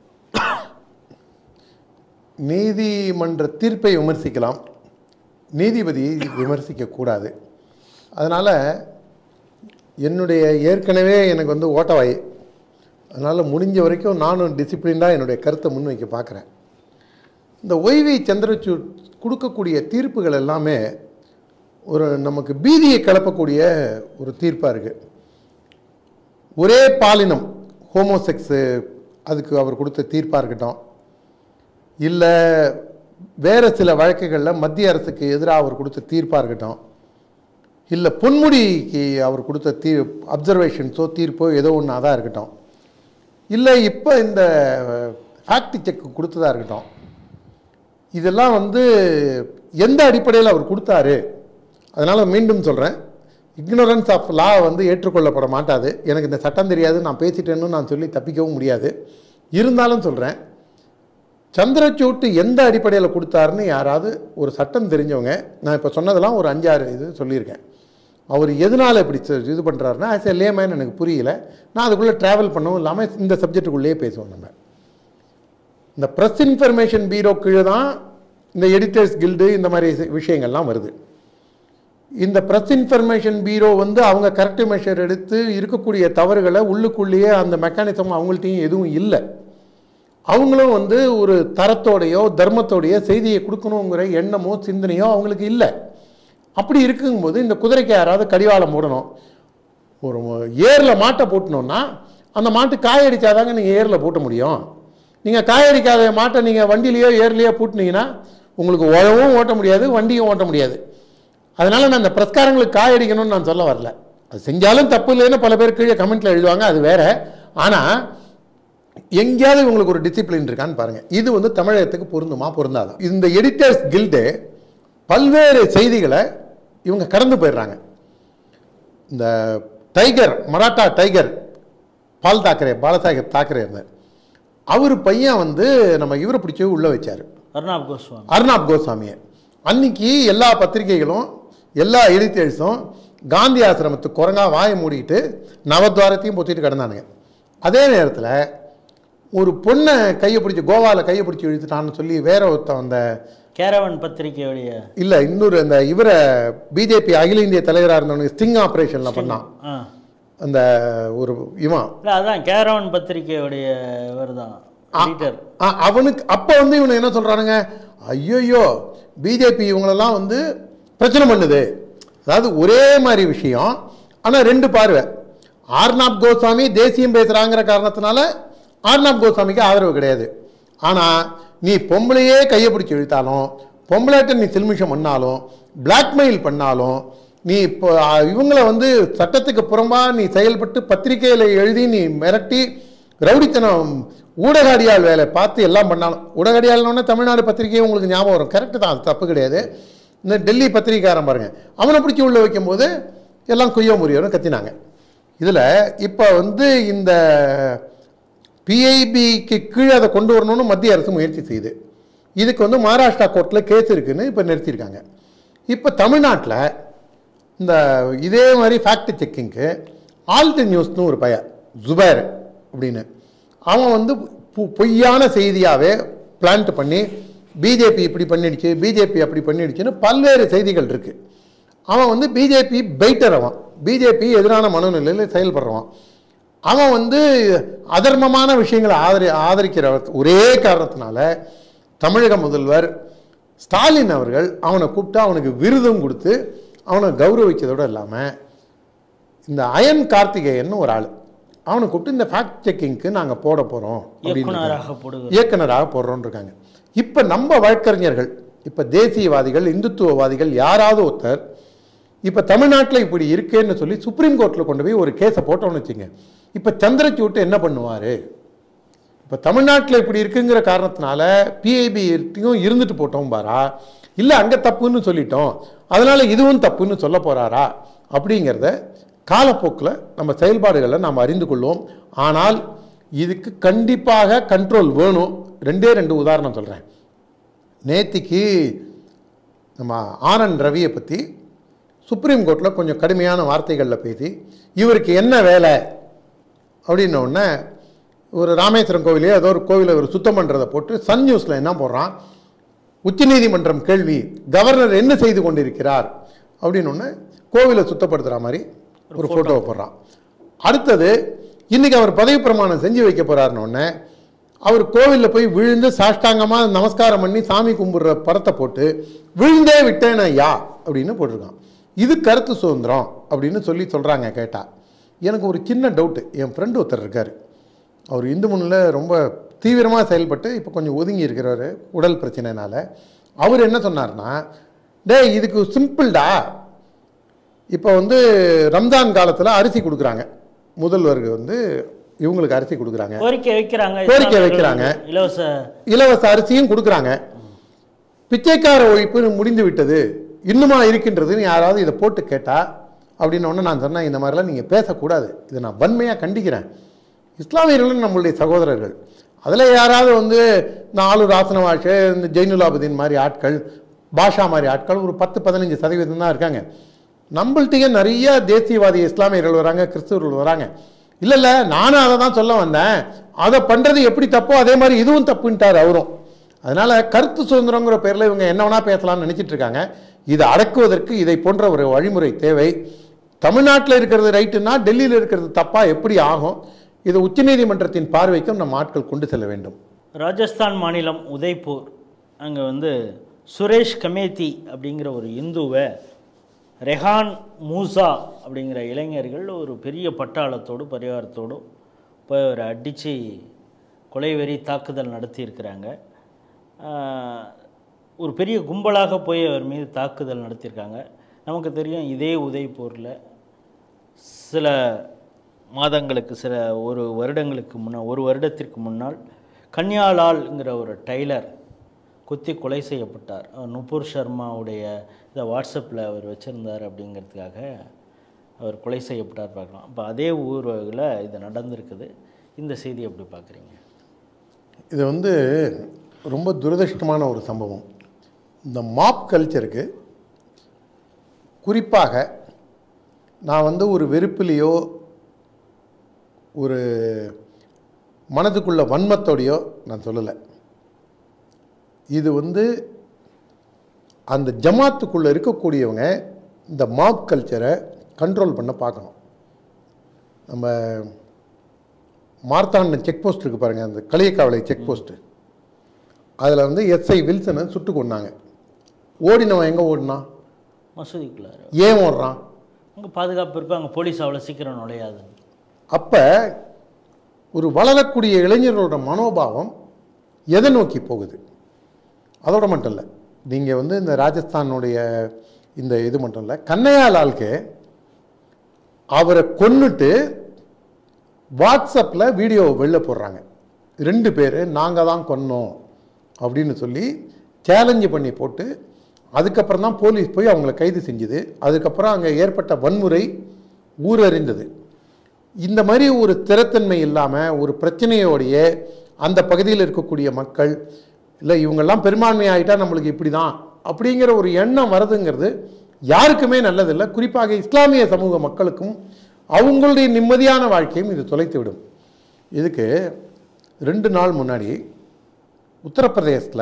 நீதிமன்ற தீர்ப்பை விமர்சிக்கலாம், நீதிபதியை விமர்சிக்கக்கூடாது. அதனால் என்னுடைய ஏற்கனவே எனக்கு வந்து ஓட்டவாய், அதனால் முடிஞ்ச வரைக்கும் நானும் டிசிப்ளின்டாக என்னுடைய கருத்தை முன்வைக்க பார்க்குறேன். இந்த ஒய்வி சந்திரசூட் கொடுக்கக்கூடிய தீர்ப்புகள் எல்லாமே ஒரு நமக்கு பீதியை கிளப்பக்கூடிய ஒரு தீர்ப்பாக இருக்குது. ஒரே பாலினம் ஹோமோசெக்ஸு அதுக்கு அவர் கொடுத்த தீர்ப்பாக இருக்கட்டும், இல்லை வேறு சில வழக்குகளில் மத்திய அரசுக்கு எதிராக அவர் கொடுத்த தீர்ப்பாக இருக்கட்டும், இல்லை பொன்முடிக்கு அவர் கொடுத்த தீ அப்சர்வேஷன்ஸோ தீர்ப்போ ஏதோ ஒன்று அதாக இருக்கட்டும், இல்லை இப்போ இந்த ஃபேக்ட் செக் கொடுத்ததாக இருக்கட்டும், இதெல்லாம் வந்து எந்த அடிப்படையில் அவர் கொடுத்தாரு. அதனால் மீண்டும் சொல்கிறேன், இக்னோரன்ஸ் ஆஃப் லா வந்து ஏற்றுக்கொள்ளப்பட மாட்டாது. எனக்கு இந்த சட்டம் தெரியாது, நான் பேசிட்டேன்னு நான் சொல்லி தப்பிக்கவும் முடியாது. இருந்தாலும் சொல்கிறேன், சந்திரசூட் எந்த அடிப்படையில் கொடுத்தாருன்னு யாராவது ஒரு சட்டம் தெரிஞ்சவங்க, நான் இப்போ சொன்னதெல்லாம் ஒரு அஞ்சாறு இது சொல்லியிருக்கேன், அவர் எதனால் இப்படி இது பண்ணுறாருன்னா ஆஸ் எ லேமேன் எனக்கு புரியல. நான் அதுக்குள்ளே ட்ராவல் பண்ணவும் இல்லாமல் இந்த சப்ஜெக்டுக்குள்ளேயே பேசுவோம். நம்ம இந்த ப்ரெஸ் இன்ஃபர்மேஷன் பீரோ கீழே தான் இந்த எடிட்டர்ஸ் கில்டு இந்த மாதிரி விஷயங்கள்லாம் வருது. இந்த ப்ரெஸ் இன்ஃபர்மேஷன் பீரோ வந்து அவங்க கரெக்டிவ் மெஷர் எடுத்து இருக்கக்கூடிய தவறுகளை உள்ளுக்குள்ளேயே அந்த மெக்கானிசம் அவங்கள்ட்டையும் எதுவும் இல்லை. அவங்களும் வந்து ஒரு தரத்தோடையோ தர்மத்தோடையோ செய்தியை கொடுக்கணுங்கிற எண்ணமோ சிந்தனையோ அவங்களுக்கு இல்லை. அப்படி இருக்கும்போது இந்த குதிரைக்கு யாராவது கடிவாளம் போடணும். ஒரு ஏரில் மாட்டை போட்டணுன்னா அந்த மாட்டு காயடிச்சாதாங்க நீங்கள் ஏரில் போட்ட முடியும். நீங்கள் காயடிக்காத மாட்டை நீங்கள் வண்டியிலையோ ஏர்லேயோ பூட்டினீங்கன்னா உங்களுக்கு உழவும் ஓட்ட முடியாது, வண்டியும் ஓட்ட முடியாது. அதனால் நான் அந்த பிரஸ்காரங்களுக்கு காயடிக்கணும்னு நான் சொல்ல வரல. அது செஞ்சாலும் தப்பு இல்லைன்னு பல பேர் கீழே கமெண்ட்டில் எழுதுவாங்க, அது வேற. ஆனால் எங்கேயாவது இவங்களுக்கு ஒரு டிசிப்ளின் இருக்கான்னு பாருங்கள். இது வந்து தமிழகத்துக்கு பொருந்துமா பொருந்தாது? இந்த எடிட்டர்ஸ் கில்டு பல்வேறு செய்திகளை இவங்க கடந்து போயிடுறாங்க. இந்த டைகர், மராட்டா டைகர் பால் தாக்கரே, பாலசாஹேப் தாக்கரே இருந்தார். அவர் பையன் வந்து நம்ம இவரை பிடிச்சி உள்ளே வச்சார்,
அர்னாப் கோஸ்வாமி.
அர்னாப் கோஸ்வாமியை. அன்னைக்கு எல்லா பத்திரிகைகளும் எல்லா எடிட்டர்ஸும் காந்தி ஆசிரமத்துக்கு குரங்கா வாயை மூடிட்டு நவத்வாரத்தையும் பொத்திட்டு கிடந்தானுங்க. அதே நேரத்தில் ஒரு பொண்ணை கையை பிடிச்சி, கோவாவில் கையை பிடிச்சி இழுத்துட்டான்னு சொல்லி வேற ஒருத்தன் அந்த
கேரவன் பத்திரிகையுடைய
இல்லை இன்னொரு அந்த இவரை பிஜேபி அகில இந்திய தலைவராக இருந்தவனுக்கு ஸ்டிங் ஆப்ரேஷனில் பண்ணான் அந்த ஒரு இவன்.
அதான் கேரவன் பத்திரிகையுடைய இவர் தான் எடிட்டர்.
அவனுக்கு அப்போ வந்து இவனை என்ன சொல்கிறானுங்க, ஐயோயோ பிஜேபி இவங்களெல்லாம் வந்து பிரச்சனை பண்ணுது. அதாவது ஒரே மாதிரி விஷயம், ஆனால் ரெண்டு பார்வை. அர்னாப் கோஸ்வாமி தேசியம் பேசுகிறாங்கிற காரணத்தினால அர்னாப் கோஸ்வாமிக்கு ஆதரவு கிடையாது. ஆனால் நீ பொம்பளையே கையை பிடிச்சி இழுத்தாலும், பொம்பளைட்ட நீ சில்மிஷம் பண்ணாலும், பிளாக்மெயில் பண்ணாலும், நீ இப்போ இவங்களை வந்து சட்டத்துக்கு புறம்பாக நீ செயல்பட்டு பத்திரிகையில் எழுதி நீ மிரட்டி ரவுடித்தனம் ஊடகாடியால் வேலை பார்த்து எல்லாம் பண்ணாலும், ஊடகாடியால்னோடனே தமிழ்நாடு பத்திரிகையை உங்களுக்கு ஞாபகம் வரும், கரெக்டு தான், அது தப்பு கிடையாது. இந்த டெல்லி பத்திரிகைக்காரன் பாருங்கள், அவனை பிடிச்சி உள்ளே வைக்கும்போது எல்லாம் குய்யோ முறியோன்னு கத்தினாங்க. இதில் இப்போ வந்து இந்த பிஐபிக்கு கீழே அதை கொண்டு வரணும்னு மத்திய அரசு முயற்சி செய்யுது. இதுக்கு வந்து மகாராஷ்டிரா கோர்ட்டில் கேஸ் இருக்குன்னு இப்போ நிறுத்தியிருக்காங்க. இப்போ தமிழ்நாட்டில் இந்த இதே மாதிரி ஃபேக்ட் செக்கிங்க்கு ஆல்ட் நியூஸ்னு ஒரு பையன் ஜுபேர் அப்படின்னு, அவன் வந்து பொய்யான செய்தியாகவே பிளான்ட் பண்ணி பிஜேபி இப்படி பண்ணிடுச்சு, பிஜேபி அப்படி பண்ணிடுச்சுன்னு பல்வேறு செய்திகள் இருக்குது. அவன் வந்து பிஜேபி பெயிட்டர், அவன் பிஜேபி எதிரான மனநிலையில் செயல்படுறவன். அவன் வந்து அதர்மமான விஷயங்களை ஆதரி ஆதரிக்கிற ஒரே காரணத்தினால தமிழக முதல்வர் ஸ்டாலின் அவர்கள் அவனை கூப்பிட்டு அவனுக்கு விருதும் கொடுத்து அவனை கௌரவிச்சதோடு இல்லாமல் இந்த அயன் கார்த்திகேயன் ஒரு ஆள் அவனை கூப்பிட்டு இந்த ஃபேக்ட் செக்கிங்க்கு நாங்கள் போட போகிறோம் அப்படின்னு இயக்குனராக போடுறோன்னு இருக்காங்க. இப்போ நம்ம வழக்கறிஞர்கள், இப்போ தேசியவாதிகள், இந்துத்துவவாதிகள் யாராவது ஒருத்தர் இப்போ தமிழ்நாட்டில் இப்படி இருக்கேன்னு சொல்லி சுப்ரீம் கோர்ட்டில் கொண்டு போய் ஒரு கேஸை போட்டோன்னு வச்சுங்க, இப்போ சந்திரசூட் என்ன பண்ணுவார்? இப்போ தமிழ்நாட்டில் இப்படி இருக்குங்கிற காரணத்தினால பிஐபியும் இருந்துட்டு போட்டோம் பாரா, இல்லை அங்கே தப்புன்னு சொல்லிட்டோம் அதனால் இதுவும் தப்புன்னு சொல்ல போகிறாரா அப்படிங்கிறத காலப்போக்கில் நம்ம செயல்பாடுகளை நாம் அறிந்து கொள்வோம். ஆனால் இதுக்கு கண்டிப்பாக கண்ட்ரோல் வேணும். ரெண்டே ரெண்டு உதாரணம் சொல்கிறேன். நேத்திக்கு நம்ம ஆனந்த் ரவியை பற்றி சுப்ரீம் கோர்ட்டில் கொஞ்சம் கடுமையான வார்த்தைகளில் பேசி இவருக்கு என்ன வேலை அப்படின்னோடனே ஒரு ராமேஸ்வரம் கோவிலே ஏதோ ஒரு கோவிலை ஒரு சுத்தம் பண்ணுறதை போட்டு சன் நியூஸில் என்ன போடுறான், உச்சநீதிமன்றம் கேள்வி, கவர்னர் என்ன செய்து கொண்டிருக்கிறார் அப்படின்னு ஒன்று கோவிலை சுத்தப்படுத்துகிற மாதிரி ஒரு ஃபோட்டோவை போடுறான். அடுத்தது இன்றைக்கி அவர் பதவி பிரமாணம் செஞ்சு வைக்க போகிறாருன்னொன்னே அவர் கோவிலில் போய் விழுந்து சாஷ்டாங்கமாக நமஸ்காரம் பண்ணி சாமி கும்பிட்ற படத்தை போட்டு விழுந்தே விட்டேன் ஐயா அப்படின்னு போட்டிருக்கான். இது கருத்து சுதந்திரம் அப்படின்னு சொல்லி சொல்கிறாங்க. கேட்டால் எனக்கு ஒரு சின்ன டவுட்டு. என் ஃப்ரெண்டு ஒருத்தர் இருக்கார், அவர் இந்து முன்னில் ரொம்ப தீவிரமாக செயல்பட்டு இப்போ கொஞ்சம் ஒதுங்கி இருக்கிறவர் உடல் பிரச்சனைனால. அவர் என்ன சொன்னார்னா, டே இதுக்கு சிம்பிள்டா, இப்போ வந்து ரம்ஜான் காலத்தில் அரிசி கொடுக்குறாங்க, முதல்வருக்கு வந்து இவங்களுக்கு அரிசி கொடுக்குறாங்க,
கோரிக்கை வைக்கிறாங்க
கோரிக்கை வைக்கிறாங்க
இலவச
இலவச அரிசியும் கொடுக்குறாங்க. பிச்சைக்கார ஒழிப்பு முடிந்து விட்டது, இன்னுமா இருக்கின்றதுன்னு யாராவது இதை போட்டு கேட்டால் அப்படின்னோடனே நான் சொன்னேன், இந்த மாதிரிலாம் நீங்கள் பேசக்கூடாது, இதை நான் வன்மையாக கண்டிக்கிறேன். இஸ்லாமியர்களும் நம்மளுடைய சகோதரர்கள், அதில் யாராவது வந்து இந்த ஆளூர் ஆசன வாஷு, இந்த ஜெயினுலாபுதீன் மாதிரி ஆட்கள், பாஷா மாதிரி ஆட்கள் ஒரு பத்து பதினஞ்சு சதவீதம் தான் இருக்காங்க. நம்மள்கிட்டயே நிறைய தேசியவாதி இஸ்லாமியர்கள் வராங்க, கிறிஸ்துவர்கள் வராங்க. இல்லை இல்லை நானும் அதை தான் சொல்ல வந்தேன், அதை பண்ணுறது எப்படி தப்போ அதே மாதிரி இதுவும் தப்புன்ட்டார் அவரும். அதனால் கருத்து சுதந்திரங்கிற பேரில் இவங்க என்ன வேணால் பேசலாம்னு நினச்சிட்டு இருக்காங்க. இதை அடக்குவதற்கு இதை போன்ற ஒரு வழிமுறை தேவை. தமிழ்நாட்டில் இருக்கிறது ரைட்டுன்னா டெல்லியில் இருக்கிறது தப்பாக எப்படி ஆகும்? இது உச்சநீதிமன்றத்தின் பார்வைக்கும் நம்ம ஆட்கள் கொண்டு செல்ல வேண்டும்.
ராஜஸ்தான் மாநிலம் உதய்பூர், அங்கே வந்து சுரேஷ் கமேத்தி அப்படிங்கிற ஒரு இந்துவை ரெஹான் மூசா அப்படிங்கிற இளைஞர்கள் ஒரு பெரிய பட்டாளத்தோடு பரிவாரத்தோடு போய் அவரை அடித்து கொலைவெறி தாக்குதல் நடத்தியிருக்கிறாங்க. ஒரு பெரிய கும்பலாக போய் அவர் மீது தாக்குதல் நடத்தியிருக்காங்க. நமக்கு தெரியும் இதே உதய்பூரில் சில மாதங்களுக்கு சில ஒரு வருடங்களுக்கு முன்னால் ஒரு வருடத்திற்கு முன்னால் கன்யாலால்ங்கிற ஒரு டைலர் குத்தி கொலை செய்யப்பட்டார். நுபுர் சர்மாவுடைய இதை வாட்ஸ்அப்பில் அவர் வச்சுருந்தார் அப்படிங்கிறதுக்காக அவர் கொலை செய்யப்பட்டார் பார்க்கலாம். இப்போ அதே ஊரில் இது நடந்திருக்குது. இந்த செய்தி எப்படி பார்க்குறீங்க?
இது வந்து ரொம்ப துரதிருஷ்டமான ஒரு சம்பவம். இந்த மாப் கல்ச்சருக்கு குறிப்பாக நான் வந்து ஒரு வெறுப்பிலையோ ஒரு மனதுக்குள்ள வன்மத்தோடையோ நான் சொல்லலை. இது வந்து அந்த ஜமாத்துக்குள்ளே இருக்கக்கூடியவங்க இந்த மாப் கல்ச்சரை கண்ட்ரோல் பண்ண பார்க்கணும். நம்ம மார்த்தான் செக் போஸ்ட் இருக்குது பாருங்கள், அந்த களியக்காவலை செக் போஸ்ட்டு, அதில் வந்து எஸ்ஐ வில்சனை சுட்டு கொண்டாங்க. ஓடினவன் எங்கே ஓடினான்?
மசூதிக்குள்ளார.
ஏன் ஓடுறான்?
அங்கே பாதுகாப்பு இருக்கும், அங்கே போலீஸ் அவ்வளோ சீக்கிரம் நுழையாது.
அப்போ ஒரு வளரக்கூடிய இளைஞர்களோட மனோபாவம் எதை நோக்கி போகுது? அதோட மட்டும் இல்லை, நீங்கள் வந்து இந்த ராஜஸ்தானுடைய இந்த இது மட்டும் இல்லை, கன்னையாலாலுக்கு அவரை கொன்னுட்டு வாட்ஸ்அப்பில் வீடியோ வெளில போடுறாங்க. ரெண்டு பேர் நாங்கள் தான் கொன்னோம் அப்படின்னு சொல்லி சேலஞ்சு பண்ணி போட்டு அதுக்கப்புறம் தான் போலீஸ் போய் அவங்கள கைது செஞ்சுது. அதுக்கப்புறம் அங்கே ஏற்பட்ட வன்முறை ஊரறிந்தது. இந்த மாதிரி ஒரு ஸ்திரத்தன்மை இல்லாமல் ஒரு பிரச்சனையோடைய அந்த பகுதியில் இருக்கக்கூடிய மக்கள் இல்லை இவங்கெல்லாம் பெரும்பான்மை ஆகிட்டா நம்மளுக்கு இப்படி தான் அப்படிங்கிற ஒரு எண்ணம் வருதுங்கிறது யாருக்குமே நல்லதில்லை. குறிப்பாக இஸ்லாமிய சமூக மக்களுக்கும் அவங்களுடைய நிம்மதியான வாழ்க்கையும் இது தொலைத்து விடும். இதுக்கு ரெண்டு நாள் முன்னாடி உத்தரப்பிரதேசத்தில்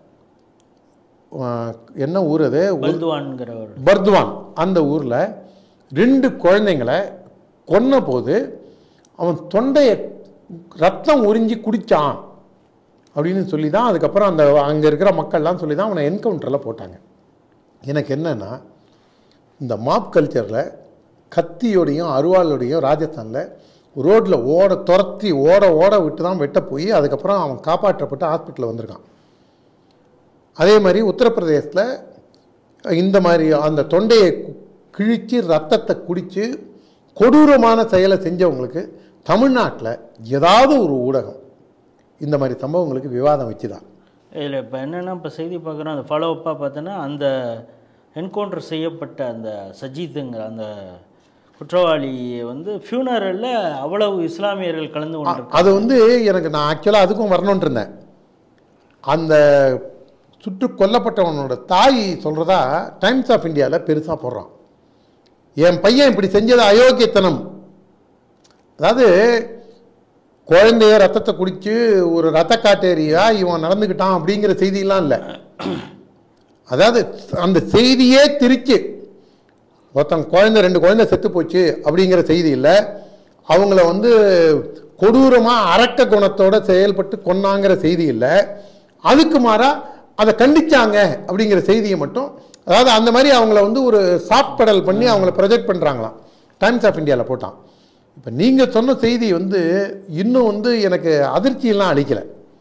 என்ன ஊர் அது?
பர்துவான்ங்கிற
பர்துவான். அந்த ஊரில் ரெண்டு குழந்தைங்களை கொன்ன போது அவன் தொண்டையை ரத்தம் உறிஞ்சி குடித்தான் அப்படின்னு சொல்லி தான் அதுக்கப்புறம் அந்த அங்கே இருக்கிற மக்கள்லாம் சொல்லி தான் அவனை என்கவுண்டரில் போட்டாங்க. எனக்கு என்னென்னா, இந்த மாப் கல்ச்சரில் கத்தியோடையும் அருவாளோடையும் ராஜஸ்தானில் ரோட்டில் ஓட துரத்தி ஓட ஓட விட்டு தான் வெட்ட போய் அதுக்கப்புறம் அவன் காப்பாற்றப்பட்டு ஹாஸ்பிட்டலில் வந்திருக்கான். அதே மாதிரி உத்தரப்பிரதேசத்தில் இந்த மாதிரி அந்த தொண்டையை கிழித்து ரத்தத்தை குடித்து கொடூரமான செயலை செஞ்சவங்களுக்கு தமிழ்நாட்டில் ஏதாவது ஒரு ஊடகம் இந்த மாதிரி சம்பவங்களுக்கு விவாதம் வச்சு தான்.
இதில் இப்போ என்னென்னா, இப்போ செய்தி பார்க்குறோம், அந்த ஃபாலோஅப்பாக பார்த்தோன்னா அந்த என்கவுண்டர் செய்யப்பட்ட அந்த சஜித்துங்கிற அந்த குற்றவாளி வந்து ஃபியூனரலில் அவ்வளவு இஸ்லாமியர்கள் கலந்து கொண்டு
அது வந்து எனக்கு நான் ஆக்சுவலாக அதுக்கும் வரணுன்ட்டு இருந்தேன். அந்த சுட்டு கொல்லப்பட்டவனோட தாய் சொல்கிறதா டைம்ஸ் ஆஃப் இந்தியாவில் பெருசாக போடுறான். என் பையன் இப்படி செஞ்சது அயோக்கியத்தனம். அதாவது குழந்தைய ரத்தத்தை குடித்து ஒரு ரத்த காட்டேரியா இவன் நடந்துக்கிட்டான் அப்படிங்கிற செய்தியெல்லாம் இல்லை. அதாவது அந்த செய்தியே திரிச்சு ஒருத்தன் குழந்தை ரெண்டு குழந்தை செத்து போச்சு அப்படிங்கிற செய்தி இல்லை. அவங்கள வந்து கொடூரமாக அரக்க குணத்தோட செயல்பட்டு கொன்னாங்கிற செய்தி இல்லை. அதுக்கு மாறாக அதை கண்டிச்சாங்க அப்படிங்கிற செய்தியை மட்டும், அதாவது அந்த மாதிரி அவங்கள வந்து ஒரு சாஃப்ட் பெடல் பண்ணி அவங்கள ப்ரொஜெக்ட் பண்ணுறாங்களாம். டைம்ஸ் ஆஃப் இந்தியாவில் போட்டான். இப்போ நீங்கள் சொன்ன செய்தி வந்து இன்னும் வந்து எனக்கு அதிர்ச்சியெல்லாம் அளிக்கலை.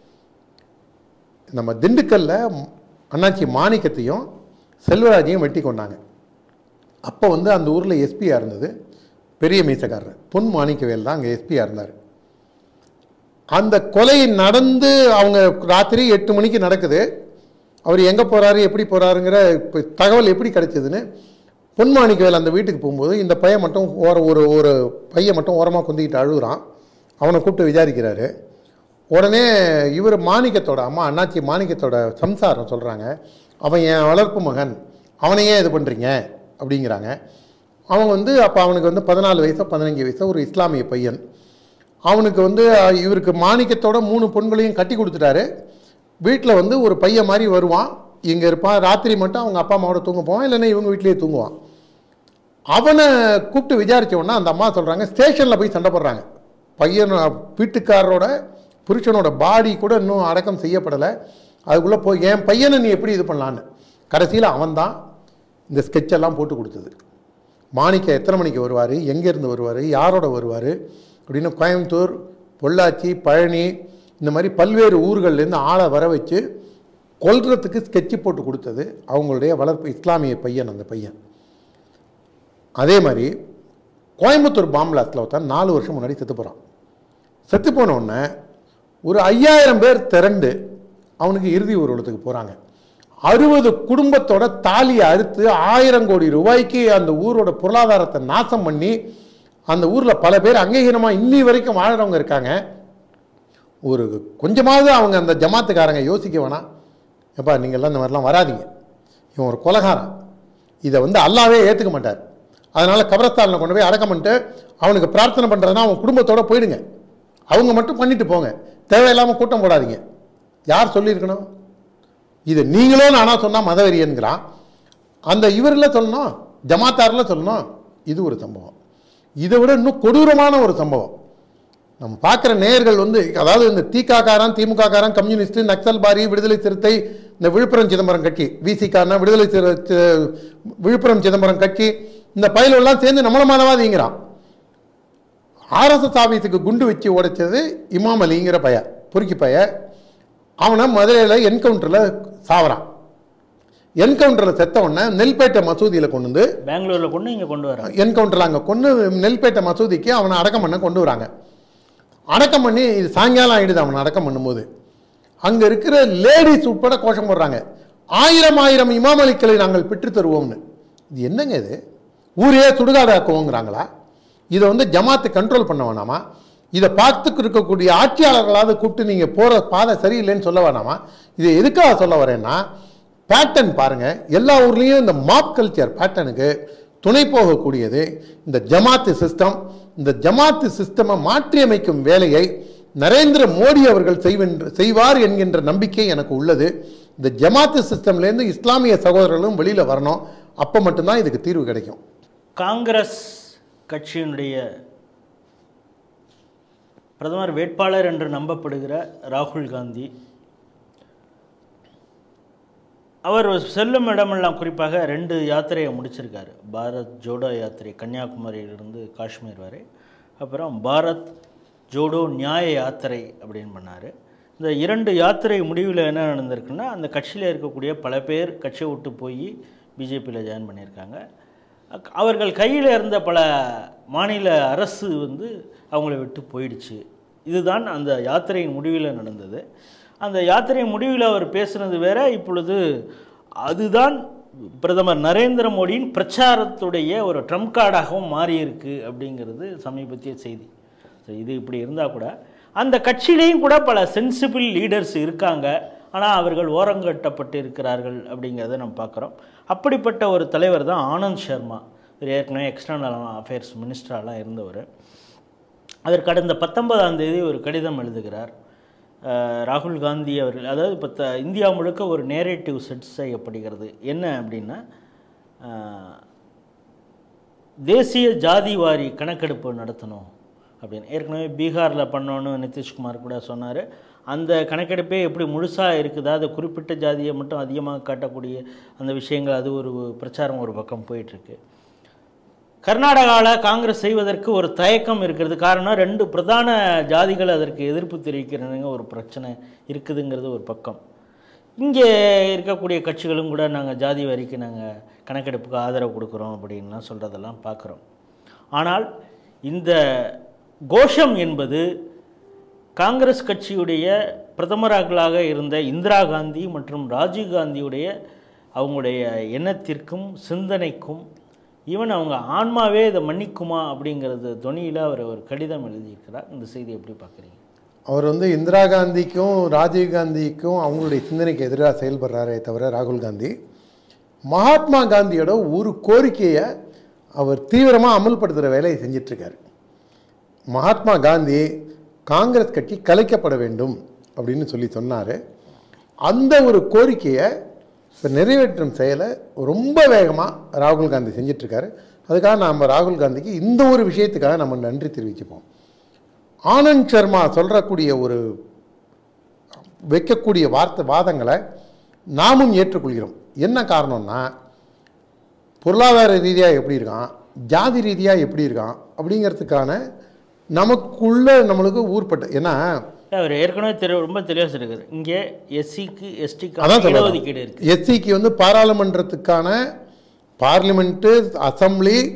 நம்ம திண்டுக்கல்ல அண்ணாச்சி மாணிக்கத்தையும் செல்வராஜையும் வெட்டி கொண்டாங்க. அப்போ வந்து அந்த ஊரில் எஸ்பியாக இருந்தது பெரிய மீசக்காரர் பொன் மாணிக்கவேல் தான் அங்கே எஸ்பியாக இருந்தார். அந்த கொலை நடந்து அவங்க ராத்திரி எட்டு மணிக்கு நடக்குது. அவர் எங்கே போகிறாரு எப்படி போகிறாருங்கிற இப்போ தகவல் எப்படி கிடைச்சதுன்னு பொன்மாணிக்கவேல் அந்த வீட்டுக்கு போகும்போது இந்த பையன் மட்டும் ஓர ஒரு ஒரு பையன் மட்டும் ஓரமாக குந்திக்கிட்டு அழுகுறான். அவனை கூப்பிட்டு விசாரிக்கிறாரு. உடனே இவர் மாணிக்கத்தோட அம்மா அண்ணாச்சி மாணிக்கத்தோட சம்சாரம் சொல்கிறாங்க, அவன் என் வளர்ப்பு மகன், அவனை ஏன் இது பண்ணுறீங்க அப்படிங்கிறாங்க. அவன் வந்து அப்போ அவனுக்கு வந்து பதினாலு வயசோ பதினஞ்சு வயசோ ஒரு இஸ்லாமிய பையன். அவனுக்கு வந்து இவருக்கு மாணிக்கத்தோட மூணு பொண்களையும் கட்டி கொடுத்துட்டாரு. வீட்டில் வந்து ஒரு பையன் மாதிரி வருவான், இங்கே இருப்பான். ராத்திரி மட்டும் அவங்க அப்பா அம்மாவோட தூங்க போவான், இல்லைன்னா இவங்க வீட்லேயே தூங்குவான். அவனை கூப்பிட்டு விசாரித்தவொன்னா அந்த அம்மா சொல்கிறாங்க ஸ்டேஷனில் போய் சண்டை போடுறாங்க. பையன் வீட்டுக்காரரோட புருஷனோட பாடி கூட இன்னும் அடக்கம் செய்யப்படலை. அதுக்குள்ளே போய் என் பையனை நீ எப்படி இது பண்ணலான்னு கடைசியில் அவன் தான் இந்த ஸ்கெட்செல்லாம் போட்டு கொடுத்தது. மாணிக்க எத்தனை மணிக்கு வருவார், எங்கேருந்து வருவார், யாரோட வருவார் அப்படின்னு கோயம்புத்தூர், பொள்ளாச்சி, பழனி இந்த மாதிரி பல்வேறு ஊர்கள்லேருந்து ஆளை வர வச்சு கொல்றதுக்கு ஸ்கெட்சு போட்டு கொடுத்தது அவங்களுடைய வளர்ப்பு இஸ்லாமிய பையன். அந்த பையன் அதே மாதிரி கோயம்புத்தூர் பாம்பிளாஸ்டில் ஒருத்தன் நாலு வருஷம் முன்னாடி செத்து போகிறான். செத்து போன உடனே ஒரு ஐயாயிரம் பேர் திரண்டு அவனுக்கு இறுதி ஊர்வலத்துக்கு போகிறாங்க. அறுபது குடும்பத்தோட தாலியை அறுத்து ஆயிரம் கோடி ரூபாய்க்கு அந்த ஊரோட பொருளாதாரத்தை நாசம் பண்ணி அந்த ஊரில் பல பேர் அங்கீகாரமாக இன்னி வரைக்கும் வாழறவங்க இருக்காங்க. ஒரு கொஞ்சமாவது அவங்க அந்த ஜமாத்துக்காரங்க யோசிக்க வேணாம், எப்பா நீங்கள்லாம் இந்த மாதிரிலாம் வராதிங்க, இவன் ஒரு கொலைகாரன், இதை வந்து அல்லாவே ஏற்றுக்க மாட்டார், அதனால் கபரஸ்தானில் கொண்டு போய் அடக்கம் பண்ணிட்டு அவனுக்கு பிரார்த்தனை பண்ணுறதுனா அவன் குடும்பத்தோடு போயிடுங்க, அவங்க மட்டும் பண்ணிட்டு போங்க, தேவையில்லாமல் கூட்டம் போடாதீங்க. யார் சொல்லியிருக்கணும்? இது நீங்களும் நானா சொன்னால் மதவெறியன்கிறான். அந்த இவரில் சொல்லணும், ஜமாத்தாரில் சொல்லணும். இது ஒரு சம்பவம். இதை விட இன்னும் கொடூரமான ஒரு சம்பவம் நம்ம பார்க்குற நேயர்கள் வந்து, அதாவது இந்த திகாக்காரன், திமுக காரன், கம்யூனிஸ்ட், நக்சல் பாரி, விடுதலை சிறுத்தை, இந்த விழுப்புரம் சிதம்பரம் கட்சி, விசிகாரன், விடுதலை சிறு விழுப்புரம் சிதம்பரம் கட்சி, இந்த பயிலெல்லாம் சேர்ந்து நம்மள மாதவாதிங்கிறான். ஆர்எஸ்எஸ் ஆஃபீஸுக்கு குண்டு வச்சு உடைச்சது இமாம் அலிங்கிற பைய, பொறுக்கி பைய. அவனை மதுரையில் என்கவுண்டரில் சாவறான். என்கவுண்டரில் செத்த உடனே நெல்பேட்டை மசூதியில் கொண்டு வந்து
பெங்களூரில் கொண்டு இங்கே கொண்டு வர
என்கவுண்டரில் அங்கே கொண்டு நெல்பேட்டை மசூதிக்கு அவனை அடக்கம் பண்ண கொண்டு வராங்க. அடக்கம் பண்ணி இது சாயங்காலம் ஆகிடுது. அவனை அடக்கம் பண்ணும்போது அங்கே இருக்கிற லேடிஸ் உட்பட கோஷம் போடுறாங்க, ஆயிரம் ஆயிரம் இமாம் அலிக்களை நாங்கள் பெற்று தருவோம்னு. இது என்னங்க இது? ஊரே சுடுகாடாக்குவோங்கிறாங்களா? இதை வந்து ஜமாத்து கண்ட்ரோல் பண்ண வேணாமா? இதை பார்த்துக்கு இருக்கக்கூடிய ஆட்சியாளர்களாவது கூப்பிட்டு நீங்கள் போகிற பாதை சரியில்லைன்னு சொல்ல வேணாமா? இதை எதுக்காக சொல்ல வரேன்னா, பேட்டர்ன் பாருங்கள், எல்லா ஊர்லேயும் இந்த மாப் கல்ச்சர் பேட்டர்னுக்கு துணை போகக்கூடியது இந்த ஜமாத்து சிஸ்டம். இந்த ஜமாத்து சிஸ்டமை மாற்றியமைக்கும் வேலையை நரேந்திர மோடி அவர்கள் செய்வென்று செய்வார் என்கின்ற நம்பிக்கை எனக்கு உள்ளது. இந்த ஜமாத்து சிஸ்டம்லேருந்து இஸ்லாமிய சகோதரர்களும் வெளியில் வரணும். அப்போ மட்டும்தான் இதுக்கு தீர்வு கிடைக்கும்.
காங்கிரஸ் கட்சியினுடைய பிரதமர் வேட்பாளர் என்று நம்பப்படுகிற ராகுல் காந்தி அவர் செல்லும் இடமெல்லாம் குறிப்பாக ரெண்டு யாத்திரையை முடிச்சிருக்காரு. பாரத் ஜோடோ யாத்திரை கன்னியாகுமரியிலிருந்து காஷ்மீர் வரை, அப்புறம் பாரத் ஜோடோ நியாய யாத்திரை அப்படின்னு பண்ணார். இந்த இரண்டு யாத்திரை முடிவில் என்ன நடந்திருக்குன்னா, அந்த கட்சியில் இருக்கக்கூடிய பல பேர் கட்சியை விட்டு போய் பிஜேபியில் ஜாயின் பண்ணியிருக்காங்க. அவர்கள் கையில் இருந்த பல மாநில அரசு வந்து அவங்கள விட்டு போயிடுச்சு. இதுதான் அந்த யாத்திரையின் முடிவில் நடந்தது. அந்த யாத்திரை முடிவில் அவர் பேசுனது வேற. இப்பொழுது அதுதான் பிரதமர் நரேந்திர மோடியின் பிரச்சாரத்துடைய ஒரு ட்ரம்ப் கார்டாகவும் மாறியிருக்கு அப்படிங்கிறது சமீபத்திய செய்தி. ஸோ இது இப்படி இருந்தால் கூட அந்த கட்சியிலையும் கூட பல சென்சிபிள் லீடர்ஸ் இருக்காங்க, ஆனால் அவர்கள் ஓரங்கட்டப்பட்டு இருக்கிறார்கள் அப்படிங்கிறத நம்ம பார்க்குறோம். அப்படிப்பட்ட ஒரு தலைவர் தான் ஆனந்த் சர்மா. ஏற்கனவே எக்ஸ்டர்னல் அஃபேர்ஸ் மினிஸ்டராலாம் இருந்தவர். அவர் கடந்த பத்தொன்பதாம் தேதி ஒரு கடிதம் எழுதுகிறார். ராகுல் காந்தி அவர்கள், அதாவது இப்போ த இந்தியா முழுக்க ஒரு நேரேட்டிவ் செட் செய்யப்படுகிறது. என்ன அப்படின்னா, தேசிய ஜாதிவாரி கணக்கெடுப்பு நடத்தணும் அப்படின்னு. ஏற்கனவே பீகாரில் பண்ணோன்னு நிதிஷ்குமார் கூட சொன்னார். அந்த கணக்கெடுப்பே எப்படி முழுசாக இருக்குதா, அது குறிப்பிட்ட ஜாதியை மட்டும் அதிகமாக காட்டக்கூடிய அந்த விஷயங்கள், அது ஒரு பிரச்சாரம் ஒரு பக்கம் போயிட்டுருக்கு. கர்நாடகாவில் காங்கிரஸ் செய்வதற்கு ஒரு தயக்கம் இருக்கிறது. காரணம், ரெண்டு பிரதான ஜாதிகள் அதற்கு எதிர்ப்பு தெரிவிக்கிறதுங்க ஒரு பிரச்சனை இருக்குதுங்கிறது ஒரு பக்கம். இங்கே இருக்கக்கூடிய கட்சிகளும் கூட நாங்கள் ஜாதி வரிக்கு நாங்கள் கணக்கெடுப்புக்கு ஆதரவு கொடுக்குறோம் அப்படின்லாம் சொல்கிறதெல்லாம் பார்க்குறோம். ஆனால் இந்த கோஷம் என்பது காங்கிரஸ் கட்சியுடைய பிரதமர்களாக இருந்த இந்திரா காந்தி மற்றும் ராஜீவ் காந்தியுடைய அவங்களுடைய எண்ணத்திற்கும் சிந்தனைக்கும், ஈவன் அவங்க ஆன்மாவே இதை மன்னிக்குமா அப்படிங்கிறது துணியில் அவர் ஒரு கடிதம் எழுதியிருக்கிறார். இந்த செய்தி எப்படி பார்க்குறீங்க?
அவர் வந்து இந்திரா காந்திக்கும் ராஜீவ் காந்திக்கும் அவங்களுடைய சிந்தனைக்கு எதிராக செயல்படுறாரே தவிர, ராகுல் காந்தி மகாத்மா காந்தியோட ஒரு கோரிக்கையை அவர் தீவிரமாக அமல்படுத்துகிற வேலையை செஞ்சிட்ருக்காரு. மகாத்மா காந்தி காங்கிரஸ் கட்சி கலைக்கப்பட வேண்டும் அப்படின்னு சொல்லி சொன்னார். அந்த ஒரு கோரிக்கையை இப்போ நிறைவேற்றும் செயலை ரொம்ப வேகமாக ராகுல் காந்தி செஞ்சிட்ருக்காரு. அதுக்காக நம்ம ராகுல் காந்திக்கு இந்த ஒரு விஷயத்துக்காக நம்ம நன்றி தெரிவிச்சுப்போம். ஆனந்த் சர்மா சொல்கிறக்கூடிய ஒரு வைக்கக்கூடிய வார்த்தை வாதங்களை நாமும் ஏற்றுக்கொள்கிறோம். என்ன காரணம்னா, பொருளாதார ரீதியாக எப்படி இருக்கான், ஜாதி ரீதியாக எப்படி இருக்கான் அப்படிங்கிறதுக்கான நமக்குள்ள நம்மளுக்கு ஊர்பட்டு, ஏன்னா
அவர் ஏற்கனவே தெரிய ரொம்ப தெளிவாக சொல்லியிருக்காரு. இங்கே எஸ்சிக்கு எஸ்டிக்கு இடஒதுக்கீடு இருக்குது.
எஸ்சிக்கு வந்து பாராளுமன்றத்துக்கான பார்லிமெண்ட்டு, அசம்பிளி,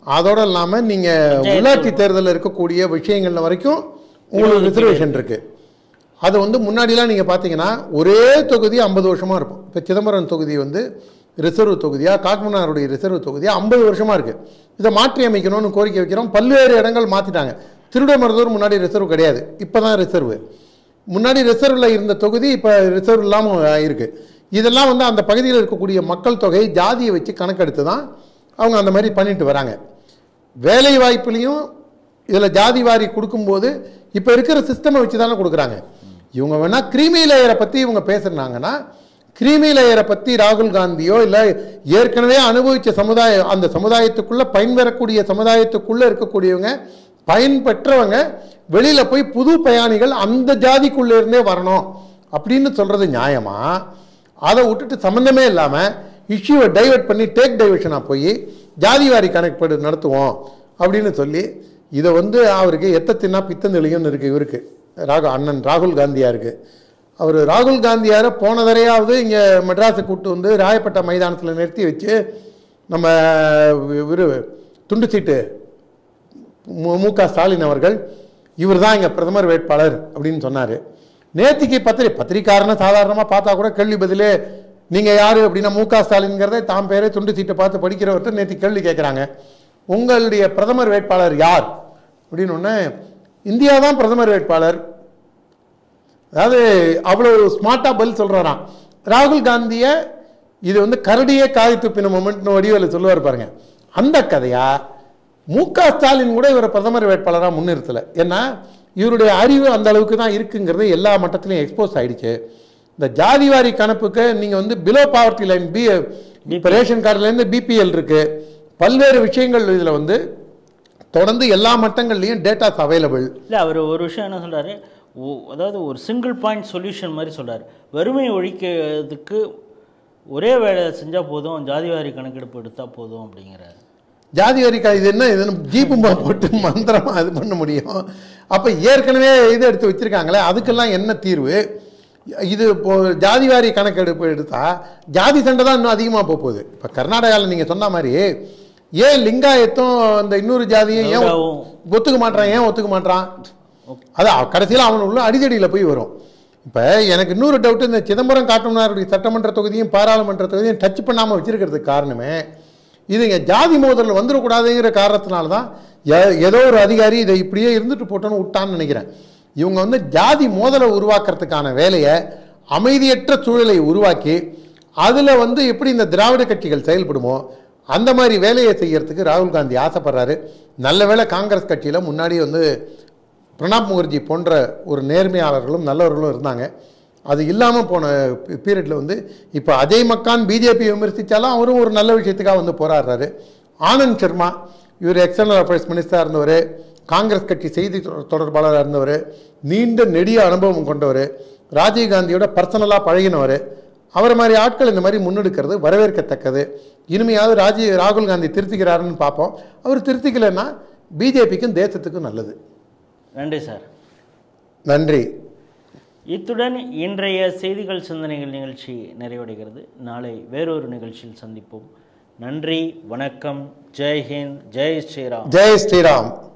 அதோடு இல்லாமல் நீங்கள் உள்ளாட்சி தேர்தலில் இருக்கக்கூடிய விஷயங்கள் வரைக்கும் உங்களுக்கு ரிசர்வேஷன் இருக்குது. அது வந்து முன்னாடிலாம் நீங்கள் பார்த்தீங்கன்னா ஒரே தொகுதி ஐம்பது வருஷமாக இருக்கும். இப்போ சிதம்பரம் தொகுதி வந்து ரிசர்வ் தொகுதியாக, காட்மனாருடைய ரிசர்வ் தொகுதியாக ஐம்பது வருஷமாக இருக்குது. இதை மாற்றி அமைக்கணும்னு கோரிக்கை வைக்கிறோம். பல்வேறு இடங்கள் மாற்றிட்டாங்க. திருவிடைமருதூர் முன்னாடி ரிசர்வ் கிடையாது, இப்போ தான் ரிசர்வ். முன்னாடி ரிசர்வில் இருந்த தொகுதி இப்போ ரிசர்வ் இல்லாமல் இருக்குது. இதெல்லாம் வந்து அந்த பகுதியில் இருக்கக்கூடிய மக்கள் தொகை ஜாதியை வச்சு கணக்கெடுத்து தான் அவங்க அந்த மாதிரி பண்ணிட்டு வராங்க. வேலை வாய்ப்புலையும் இதில் ஜாதி வாரி கொடுக்கும்போது இப்போ இருக்கிற சிஸ்டமை வச்சு தானே கொடுக்குறாங்க. இவங்க வேணால் கிரீமி லேயரை பற்றி இவங்க பேசுகிறாங்கன்னா, கிரீமி லேயரை பற்றி ராகுல் காந்தியோ இல்லை ஏற்கனவே அனுபவித்த சமுதாயம், அந்த சமுதாயத்துக்குள்ளே பயன்பெறக்கூடிய சமுதாயத்துக்குள்ளே இருக்கக்கூடியவங்க, பயன்பெற்றவங்க வெளியில் போய் புது பயணிகள் அந்த ஜாதிக்குள்ளே இருந்தே வரணும் அப்படின்னு சொல்கிறது நியாயமா? அதை விட்டுட்டு சம்மந்தமே இல்லாமல் இஷ்யூவை டைவெர்ட் பண்ணி டேக் டைவர்ஷனாக போய் ஜாதிவாரி கணக்கெடு நடத்துவோம் அப்படின்னு சொல்லி இதை வந்து அவருக்கு எத்தத்தினா பித்தந்தெளியும்னு இருக்குது. இவருக்கு ராகு அண்ணன் ராகுல் காந்தியாக இருக்குது. அவர் ராகுல் காந்தியாரை போன தரையாவது இங்கே மெட்ராஸை கூப்பிட்டு வந்து ராயப்பேட்டை மைதானத்தில் நிறுத்தி வச்சு நம்ம இவர் துண்டு சீட்டு மு க ஸ்டாலின் அவர்கள் இவர் தான் இங்கே பிரதமர் வேட்பாளர் அப்படின்னு சொன்னார். நேற்றுக்கு பத்திரி பத்திரிக்காரனை சாதாரணமாக பார்த்தா கூட கேள்வி பதிலே நீங்கள் யார் அப்படின்னா மு க ஸ்டாலின்ங்கிறத தாம் பேரே துண்டு சீட்டை பார்த்து படிக்கிறவர்கிட்ட நேற்று கேள்வி கேட்குறாங்க, உங்களுடைய பிரதமர் வேட்பாளர் யார் அப்படின்னு ஒன்று, இந்தியா தான் பிரதமர் வேட்பாளர். அதாவது அவ்வளோ ஸ்மார்ட்டாக பதில் சொல்கிறாராம். ராகுல் காந்தியை இது வந்து கரடியே காய் துப்பின மொமெண்ட்னு வடிவேல சொல்லுவார் பாருங்க, அந்த கதையா மு க ஸ்டாலின் கூட இவரை பிரதமர் வேட்பாளராக முன்னிறுத்தலை. ஏன்னா இவருடைய அறிவு அந்த அளவுக்கு தான் இருக்குங்கிறது எல்லா மட்டத்திலையும் எக்ஸ்போஸ் ஆகிடுச்சு. இந்த ஜாதிவாரி கணப்புக்கு நீங்கள் வந்து பிலோ பாவர்ட்டி லைன், பி இப்போ ரேஷன் கார்டுலேருந்து பிபிஎல் இருக்குது, பல்வேறு விஷயங்கள் இதில் வந்து தொடர்ந்து எல்லா மட்டங்கள்லையும் டேட்டாஸ் அவைலபிள்.
இல்லை அவர் ஒரு விஷயம் என்ன சொல்கிறாரு, அதாவது ஒரு சிங்கிள் பாயிண்ட் சொல்யூஷன் மாதிரி சொல்கிறார். வறுமை ஒழிக்கிறதுக்கு ஒரே வேலை செஞ்சால் போதும், ஜாதிவாரி கணக்கெடுப்பு எடுத்தால் போதும் அப்படிங்கிறார்.
ஜாதிவாரி இது என்ன இதுன்னு ஜீப்பும்பா போட்டு மந்திரமாக இது பண்ண முடியும்? அப்போ ஏற்கனவே இது எடுத்து வச்சுருக்காங்களே, அதுக்கெல்லாம் என்ன தீர்வு? இது இப்போ ஜாதிவாரி கணக்கெடுப்பு எடுத்தால் ஜாதி சண்டை தான் இன்னும் அதிகமாக போக போகுது. இப்போ கர்நாடகாவில் நீங்கள் சொன்ன மாதிரி ஏன் லிங்காயத்தும் அந்த இன்னொரு ஜாதியும் ஏன் ஒத்துக்க மாட்டான், ஏன் ஒத்துக்க மாட்டான்? அது கடைசியில் அவன் உள்ள அடிதடியில் போய் வரும். இப்போ எனக்கு இன்னொரு டவுட்டு, இந்த சிதம்பரம் காட்டுமன்னாருடைய சட்டமன்ற தொகுதியும் பாராளுமன்ற தொகுதியும் டச் பண்ணாமல் வச்சிருக்கிறதுக்கு காரணமே இது இங்கே ஜாதி மோதல் வந்துடக்கூடாதுங்கிற காரணத்தினால தான் ஏதோ ஒரு அதிகாரி இதை இப்படியே இருந்துட்டு போட்டோன்னு விட்டான்னு நினைக்கிறேன். இவங்க வந்து ஜாதி மோதலை உருவாக்குறதுக்கான வேலையை, அமைதியற்ற சூழலை உருவாக்கி அதில் வந்து எப்படி இந்த திராவிட கட்சிகள் செயல்படுமோ அந்த மாதிரி வேலையை செய்யறதுக்கு ராகுல் காந்தி ஆசைப்படுறாரு. நல்ல வேளை காங்கிரஸ் கட்சியில் முன்னாடி வந்து பிரணாப் முகர்ஜி போன்ற ஒரு நேர்மையாளர்களும் நல்லவர்களும் இருந்தாங்க. அது இல்லாமல் போன பீரியடில் வந்து இப்போ அஜய் மக்கான் பிஜேபி விமர்சித்தாலும் அவரும் ஒரு நல்ல விஷயத்துக்காக வந்து போராடுறாரு. ஆனந்த் சர்மா இவர் எக்ஸ்டர்னல் அஃபேர்ஸ் மினிஸ்டராக இருந்தவர், காங்கிரஸ் கட்சி செய்தி தொடர்பாளராக இருந்தவர், நீண்ட நெடிய அனுபவம் கொண்டவர், ராஜீவ்காந்தியோட பர்சனலாக பழகினவர். அவரை மாதிரி ஆட்கள் இந்த மாதிரி முன்னெடுக்கிறது வரவேற்கத்தக்கது. இனிமையாவது ராஜீவ் ராகுல் காந்தி திருத்திக்கிறாருன்னு பார்ப்போம். அவர் திருத்திக்கலைன்னா பிஜேபிக்கும் தேசத்துக்கும் நல்லது.
நன்றி சார்.
நன்றி.
இத்துடன் இன்றைய செய்திகள் சிந்தனைகள் நிகழ்ச்சி நிறைவடைகிறது. நாளை வேறொரு நிகழ்ச்சியில் சந்திப்போம். நன்றி, வணக்கம், ஜெய் ஹிந்த், ஜெய் ஸ்ரீராம்.
ஜெய் ஸ்ரீராம்.